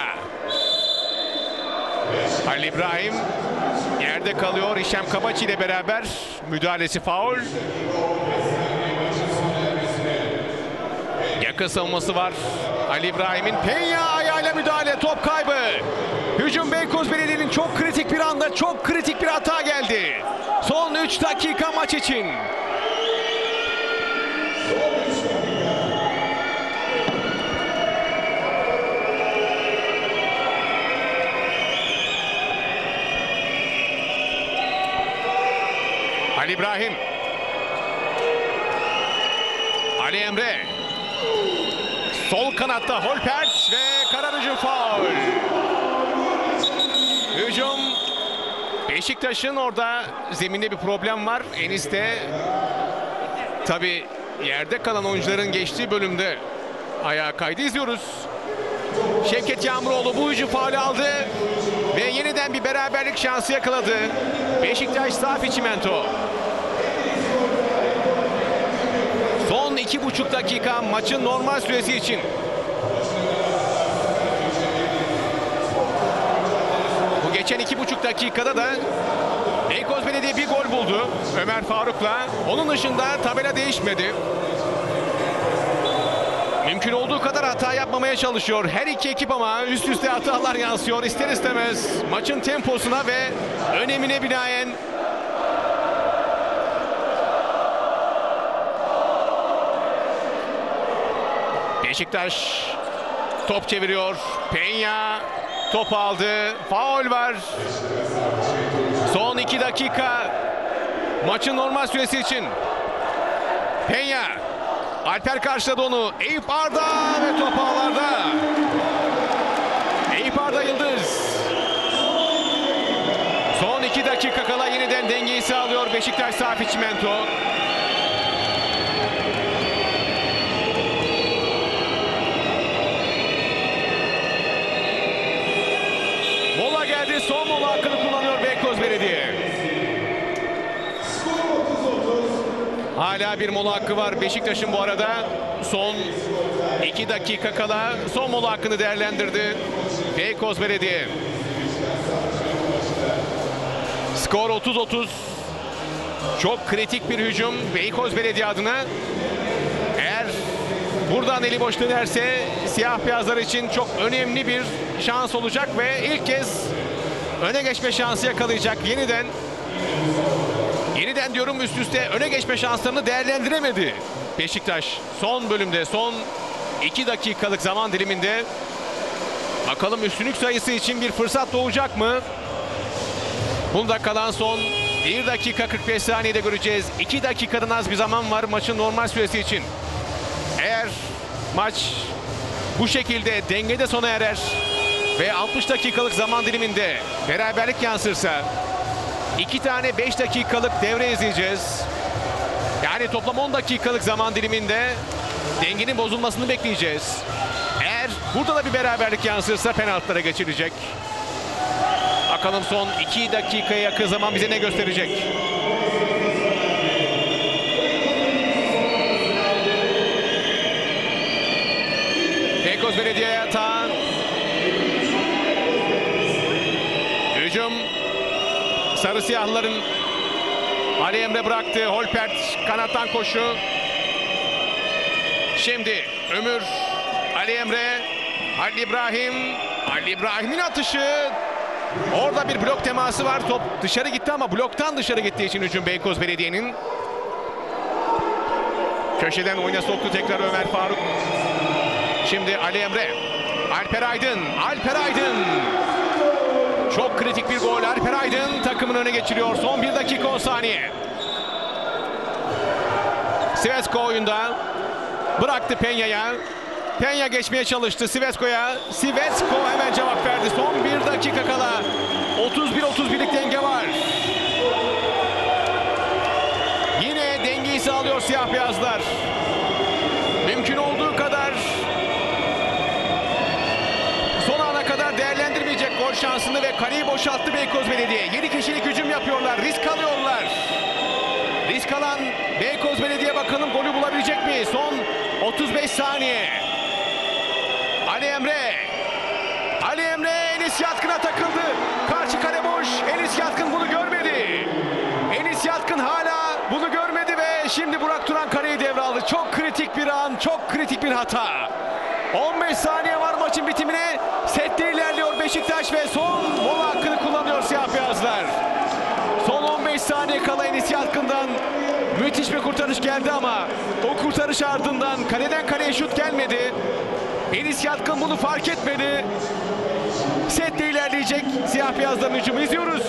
Ali İbrahim yerde kalıyor. Hişam Kabaçi ile beraber müdahalesi, faul. Yakın savunması var Ali İbrahim'in. Penya ayağıyla müdahale, top kaybı. Hücum Beykoz Belediye'nin çok kritik bir anda çok kritik bir hata geldi. Son 3 dakika maç için. Ali İbrahim. Ali Emre. Sol kanatta Holpert ve Kararıcı faul. Hücum. Beşiktaş'ın orada zeminde bir problem var. Enis de tabii yerde kalan oyuncuların geçtiği bölümde ayağa kaydı, izliyoruz. Şevket Yağmuroğlu bu hücum faulü aldı ve yeniden bir beraberlik şansı yakaladı. Beşiktaş Safi Çimento. Son 2,5 dakika maçın normal süresi için. Bu geçen 2,5 dakikada da Beykoz Belediye bir gol buldu Ömer Faruk'la. Onun dışında tabela değişmedi. Mümkün olduğu kadar hata yapmamaya çalışıyor her iki ekip ama üst üste hatalar yansıyor ister istemez maçın temposuna ve önemine binaen. Beşiktaş top çeviriyor. Peña top aldı. Faul var. Son 2 dakika maçın normal süresi için. Peña. Alper karşıladı onu. Eyüp Arda ve top ağlarda. Eyüp Arda Yıldız. Son 2 dakika kala yeniden dengeyi sağlıyor Beşiktaş Safi Çimento. Mola geldi. Son mola hakkını kullanıyor Beykoz Belediye. Hala bir mola hakkı var Beşiktaş'ın bu arada. Son 2 dakika kala son mola hakkını değerlendirdi Beykoz Belediye. Skor 30-30. Çok kritik bir hücum Beykoz Belediye adına. Eğer buradan eli boş dönerse siyah beyazlar için çok önemli bir şans olacak ve ilk kez öne geçme şansı yakalayacak. Yeniden diyorum, üst üste öne geçme şanslarını değerlendiremedi Beşiktaş. Son bölümde, son 2 dakikalık zaman diliminde bakalım üstünlük sayısı için bir fırsat doğacak mı? Bunda kalan son 1 dakika 45 saniyede göreceğiz. 2 dakikadan az bir zaman var maçın normal süresi için. Eğer maç bu şekilde dengede sona erer ve 60 dakikalık zaman diliminde beraberlik yansırsa 2 tane 5 dakikalık devre izleyeceğiz. Yani toplam 10 dakikalık zaman diliminde dengenin bozulmasını bekleyeceğiz. Eğer burada da bir beraberlik yansırsa penaltılara geçilecek. Bakalım son 2 dakikaya yakın zaman bize ne gösterecek? Beykoz Belediye'ye atan hücum. Sarı siyahlıların Ali Emre bıraktı. Holpert kanattan koşu. Şimdi Ömür, Ali Emre, Halil İbrahim. Halil İbrahim'in atışı. Orada bir blok teması var. Top dışarı gitti ama bloktan dışarı gittiği için hücum Beykoz Belediye'nin. Köşeden oyuna soktu tekrar Ömer Faruk. Şimdi Ali Emre. Alper Aydın. Alper Aydın. Çok kritik bir gol. Alper Aydın takımını öne geçiriyor. Son 1 dakika 10 saniye. Sivesco oyunda. Bıraktı Peña'ya. Peña geçmeye çalıştı Sivesco'ya. Sivesco hemen cevap verdi. Son 1 dakika kala 31-31'lik denge var. Yine dengeyi sağlıyor siyah beyazlar. Mümkün olduğu kadar son ana kadar değerlendirmeyecek gol şansını ve kaleyi boşalttı Beykoz Belediye. 7 kişilik hücum yapıyorlar. Risk alıyorlar. Risk alan Beykoz Belediye bakalım golü bulabilecek mi? Son 35 saniye. Ali Emre. Ali Emre Enis Yatkın'a takıldı. Karşı kale boş. Enis Yatkın bunu görmedi. Enis Yatkın hala bunu görmedi ve şimdi Burak Turan kaleyi devraldı. Çok kritik bir an. Çok kritik bir hata. 15 saniye var maçın bitimine. Sette ilerliyor Beşiktaş ve son mola hakkını kullanıyor siyah beyazlar. Son 15 saniye kala Enis Yatkın'dan müthiş bir kurtarış geldi ama o kurtarış ardından kaleden kaleye şut gelmedi. Enis Yatkın bunu fark etmedi. Sette ilerleyecek siyah beyazların hücumu izliyoruz.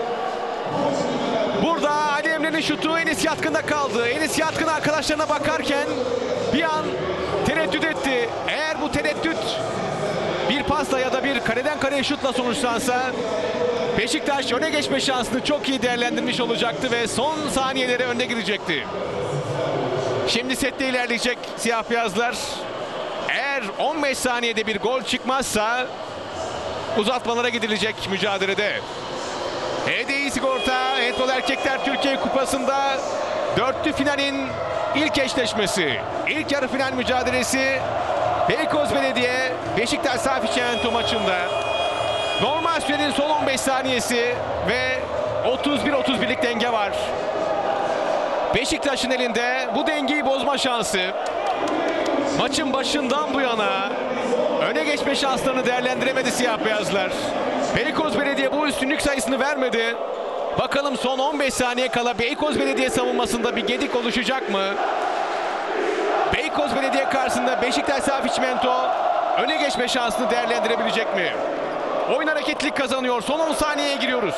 Burada Ali Emre'nin şutu Enis Yatkın'da kaldı. Enis Yatkın arkadaşlarına bakarken bir an tereddüt etti. Eğer bu tereddüt bir pasla ya da bir kaleden kaleye şutla sonuçlansa Beşiktaş öne geçme şansını çok iyi değerlendirmiş olacaktı ve son saniyelere önde girecekti. Şimdi sette ilerleyecek siyah beyazlar. Eğer 15 saniyede bir gol çıkmazsa uzatmalara gidilecek mücadelede. HDI Sigorta Handbol Erkekler Türkiye Kupası'nda dörtlü finalin ilk eşleşmesi. İlk yarı final mücadelesi Beykoz Belediye Beşiktaş Safi Çimento maçında. Normal sürenin son 15 saniyesi ve 31-31'lik denge var. Beşiktaş'ın elinde bu dengeyi bozma şansı. Maçın başından bu yana öne geçme şanslarını değerlendiremedi siyah beyazlar. Beykoz Belediye bu üstünlük sayısını vermedi. Bakalım son 15 saniye kala Beykoz Belediye savunmasında bir gedik oluşacak mı? Beykoz Belediye karşısında Beşiktaş Safi Çimento öne geçme şansını değerlendirebilecek mi? Oyun hareketlilik kazanıyor. Son 10 saniyeye giriyoruz.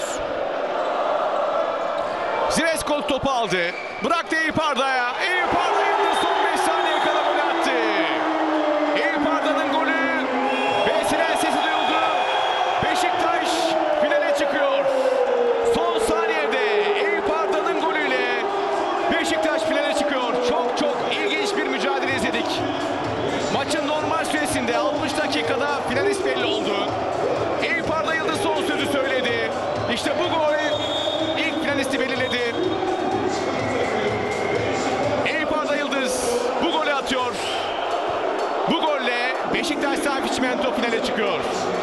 Ziveskol topu aldı. Bıraktı Eyüp Arda'ya. Eyüp Arda son 5 saniye kala gol attı. Eyüp Arda'nın golü ve siren sesi duyuldu. Beşiktaş finale çıkıyor. Son saniyede Eyüp Arda'nın golüyle Beşiktaş finale çıkıyor. Çok ilginç bir mücadele izledik. Maçın normal süresinde 60 dakikada finalist belli oldu. Eyüp Arda Yıldız son sözü söyledi. İşte bu gol ilk finalisti belirledi. Eyüp Arda Yıldız bu golü atıyor. Bu golle Beşiktaş Safi Çimento finale çıkıyor.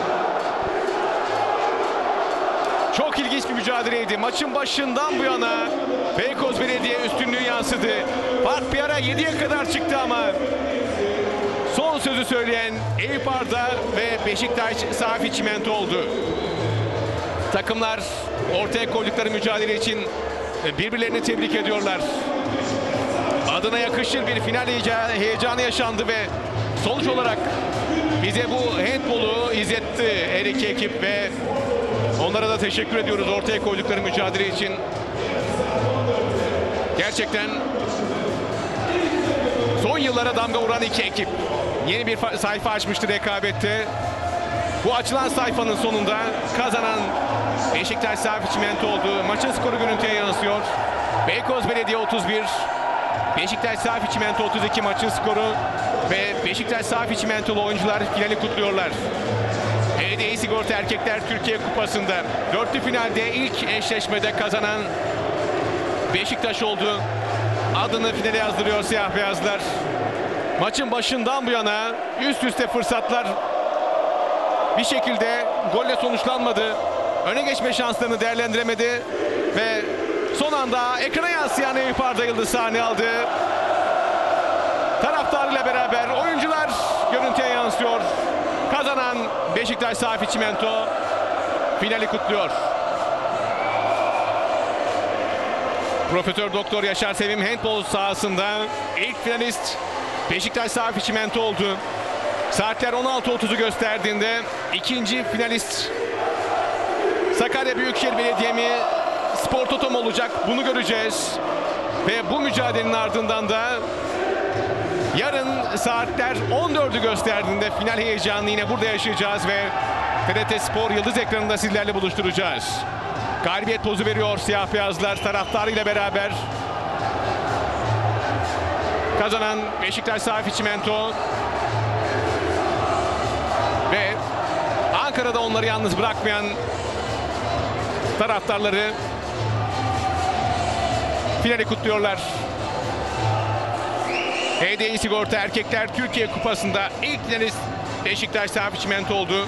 Çok ilginç bir mücadeleydi. Maçın başından bu yana Beykoz Belediye üstünlüğü yansıdı. Fark bir ara 7'ye kadar çıktı ama son sözü söyleyen Eyüp Arda ve Beşiktaş Safi Çimento oldu. Takımlar ortaya koydukları mücadele için birbirlerini tebrik ediyorlar. Adına yakışır bir final heyecanı yaşandı ve sonuç olarak bize bu handbolu izletti her iki ekip ve onlara da teşekkür ediyoruz ortaya koydukları mücadele için. Gerçekten son yıllara damga vuran iki ekip. Yeni bir sayfa açmıştı rekabette. Bu açılan sayfanın sonunda kazanan Beşiktaş Safi Çimento oldu. Maçın skoru görüntüye yansıyor. Beykoz Belediye 31, Beşiktaş Safi Çimento 32 maçın skoru ve Beşiktaş Safi Çimentolu oyuncular finali kutluyorlar. HDI Sigorta Erkekler Türkiye Kupası'nda dörtlü finalde ilk eşleşmede kazanan Beşiktaş oldu. Adını finale yazdırıyor siyah beyazlar. Maçın başından bu yana üst üste fırsatlar bir şekilde golle sonuçlanmadı. Öne geçme şanslarını değerlendiremedi ve son anda ekrana yansıyan Eyüp Arda Yıldız sahne aldı. Taraftarıyla beraber oyuncular görüntüye yansıyor. Kazanan Beşiktaş Safi Çimento finali kutluyor. Profesör Doktor Yaşar Sevim handbol sahasında ilk finalist Beşiktaş Safi Çimento oldu. Saatler 16.30'u gösterdiğinde ikinci finalist Sakarya Büyükşehir Belediye mi, Spor Toto mu olacak, bunu göreceğiz. Ve bu mücadelenin ardından da yarın saatler 14'ü gösterdiğinde final heyecanını yine burada yaşayacağız ve TRT Spor Yıldız ekranında sizlerle buluşturacağız. Galibiyet pozu veriyor siyah beyazlar taraftarıyla beraber. Kazanan Beşiktaş Safi Çimento ve Ankara'da onları yalnız bırakmayan taraftarları finali kutluyorlar. HDI Sigorta Erkekler Türkiye Kupası'nda ilk finalist Beşiktaş Safi Çimento oldu.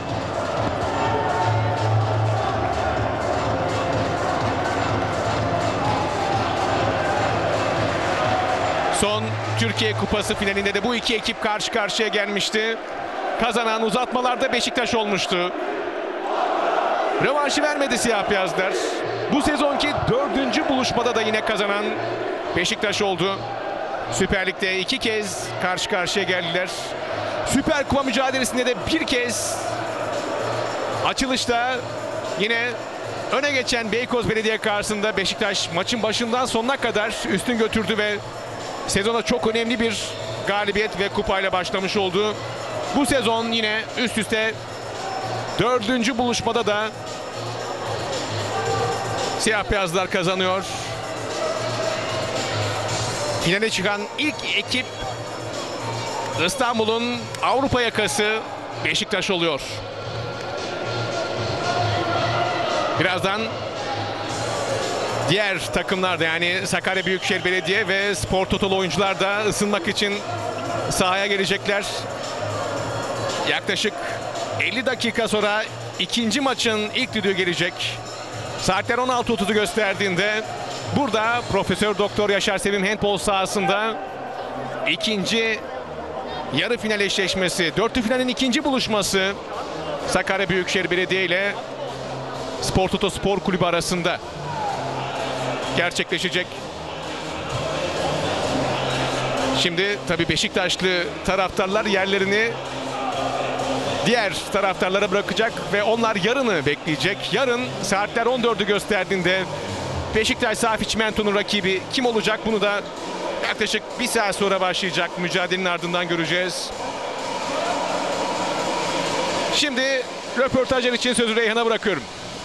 Son Türkiye Kupası finalinde de bu iki ekip karşı karşıya gelmişti. Kazanan uzatmalarda Beşiktaş olmuştu. Rövanşı vermedi siyah beyazlar. Bu sezonki 4. buluşmada da yine kazanan Beşiktaş oldu. Süper Lig'de 2 kez karşı karşıya geldiler. Süper Kupa mücadelesinde de bir kez açılışta yine öne geçen Beykoz Belediye karşısında Beşiktaş maçın başından sonuna kadar üstün götürdü ve sezona çok önemli bir galibiyet ve kupayla başlamış oldu. Bu sezon yine üst üste 4. buluşmada da siyah beyazlar kazanıyor. Finale çıkan ilk ekip İstanbul'un Avrupa yakası Beşiktaş oluyor. Birazdan diğer takımlar da yani Sakarya Büyükşehir Belediye ve Spor Totolu oyuncular da ısınmak için sahaya gelecekler. Yaklaşık 50 dakika sonra ikinci maçın ilk düdüğü gelecek. Saatler 16.30'u gösterdiğinde burada Profesör Doktor Yaşar Sevim handbol sahasında ikinci yarı final eşleşmesi, dörtlü finalin ikinci buluşması Sakarya Büyükşehir Belediye ile Spor Toto Spor Kulübü arasında gerçekleşecek. Şimdi tabii Beşiktaşlı taraftarlar yerlerini diğer taraftarlara bırakacak ve onlar yarını bekleyecek. Yarın saatler 14'ü gösterdiğinde Beşiktaş Safi Çimento'nun rakibi kim olacak, bunu da yaklaşık bir saat sonra başlayacak mücadelenin ardından göreceğiz. Şimdi röportajlar için sözü Reyhan'a bırakıyorum.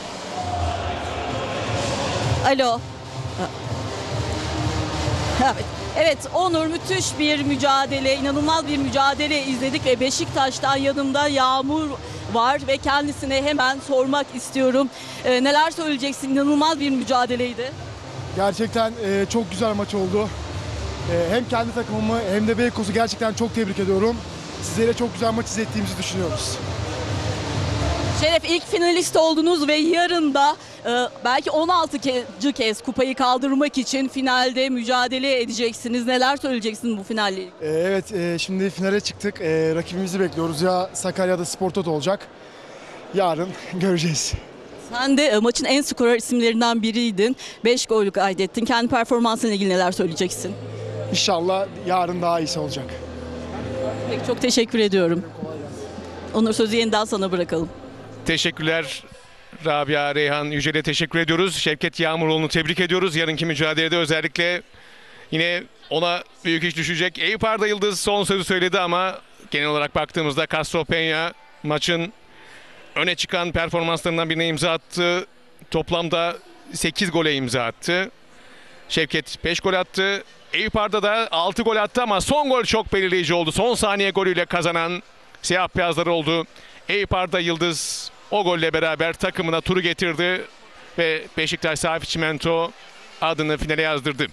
Alo. Evet Onur, müthiş bir mücadele, inanılmaz bir mücadele izledik ve Beşiktaş'tan yanımda Yağmur var ve kendisine hemen sormak istiyorum. Neler söyleyeceksin? İnanılmaz bir mücadeleydi. Gerçekten çok güzel maç oldu. Hem kendi takımımı hem de Beykoz'u gerçekten çok tebrik ediyorum. Sizlere çok güzel maç izlettiğimizi düşünüyoruz. Şeref, ilk finalist oldunuz ve yarın da belki 16. kez kupayı kaldırmak için finalde mücadele edeceksiniz. Neler söyleyeceksin bu finalle ilgili? Evet, şimdi finale çıktık. Rakibimizi bekliyoruz. Ya Sakarya'da Spor Toto olacak. Yarın göreceğiz. Sen de maçın en skorer isimlerinden biriydin. 5 gol kaydettin. Kendi performansınla ilgili neler söyleyeceksin? İnşallah yarın daha iyisi olacak. Peki, çok teşekkür ediyorum. Onur, sözü yeniden sana bırakalım. Teşekkürler Rabia, Reyhan, Yücel'e teşekkür ediyoruz. Şevket Yağmuroğlu'nu tebrik ediyoruz. Yarınki mücadelede özellikle yine ona büyük iş düşecek. Eyüp Arda Yıldız son sözü söyledi ama genel olarak baktığımızda Castro Peña maçın öne çıkan performanslarından birine imza attı. Toplamda 8 gole imza attı. Şevket 5 gol attı. Eyüp Arda da 6 gol attı ama son gol çok belirleyici oldu. Son saniye golüyle kazanan siyah beyazlar oldu. Eyüp Arda Yıldız o golle beraber takımına turu getirdi ve Beşiktaş Safi Çimento adını finale yazdırdı.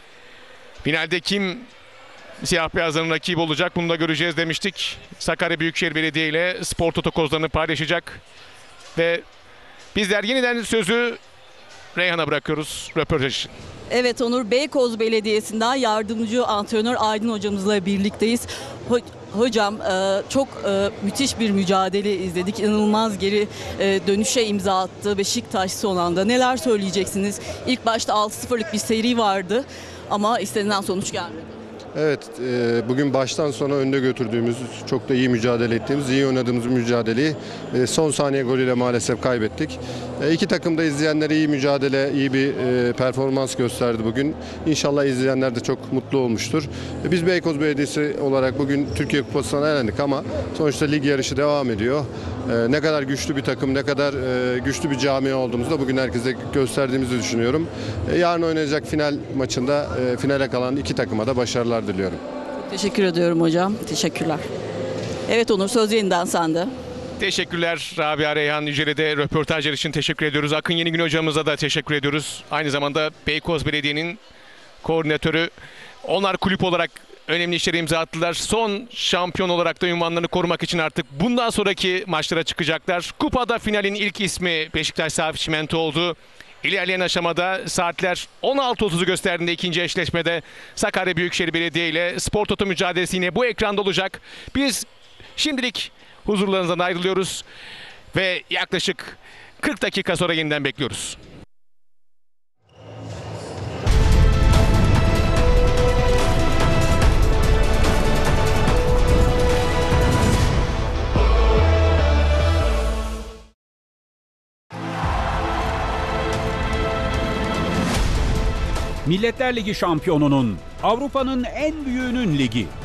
Finalde kim siyah beyazların rakibi olacak, bunu da göreceğiz demiştik. Sakarya Büyükşehir Belediye ile Spor Toto kozlarını paylaşacak ve bizler yeniden sözü Reyhan'a bırakıyoruz röportaj için. Evet Onur, Beykoz Belediyesi'nden yardımcı antrenör Aydın hocamızla birlikteyiz. Hocam çok müthiş bir mücadele izledik. İnanılmaz geri dönüşe imza attı Beşiktaş son anda. Neler söyleyeceksiniz? İlk başta 6-0'lık bir seri vardı ama istenilen sonuç gelmedi. Evet, bugün baştan sona önde götürdüğümüz, çok da iyi mücadele ettiğimiz, iyi oynadığımız mücadeleyi son saniye golüyle maalesef kaybettik. İki takım da izleyenlere iyi mücadele, iyi bir performans gösterdi bugün. İnşallah izleyenler de çok mutlu olmuştur. Biz Beykoz Belediyesi olarak bugün Türkiye Kupası'na elendik ama sonuçta lig yarışı devam ediyor. Ne kadar güçlü bir takım, ne kadar güçlü bir camia olduğumuzu da bugün herkese gösterdiğimizi düşünüyorum. Yarın oynayacak final maçında finale kalan iki takıma da başarılar diliyorum. Teşekkür ediyorum hocam. Teşekkürler. Evet Onur, söz yeniden sende. Teşekkürler Rabia, Reyhan, Yücel'e de röportajlar için teşekkür ediyoruz. Akın Yenigün hocamıza da teşekkür ediyoruz. Aynı zamanda Beykoz Belediye'nin koordinatörü. Onlar kulüp olarak önemli işlere imza attılar. Son şampiyon olarak da ünvanlarını korumak için artık bundan sonraki maçlara çıkacaklar. Kupada finalin ilk ismi Beşiktaş Safi Çimento oldu. İlerleyen aşamada saatler 16.30'u gösterdiğinde ikinci eşleşmede Sakarya Büyükşehir Belediye ile Spor Toto mücadelesi yine bu ekranda olacak. Biz şimdilik huzurlarınızdan ayrılıyoruz ve yaklaşık 40 dakika sonra yeniden bekliyoruz. Milletler Ligi şampiyonunun, Avrupa'nın en büyüğünün ligi.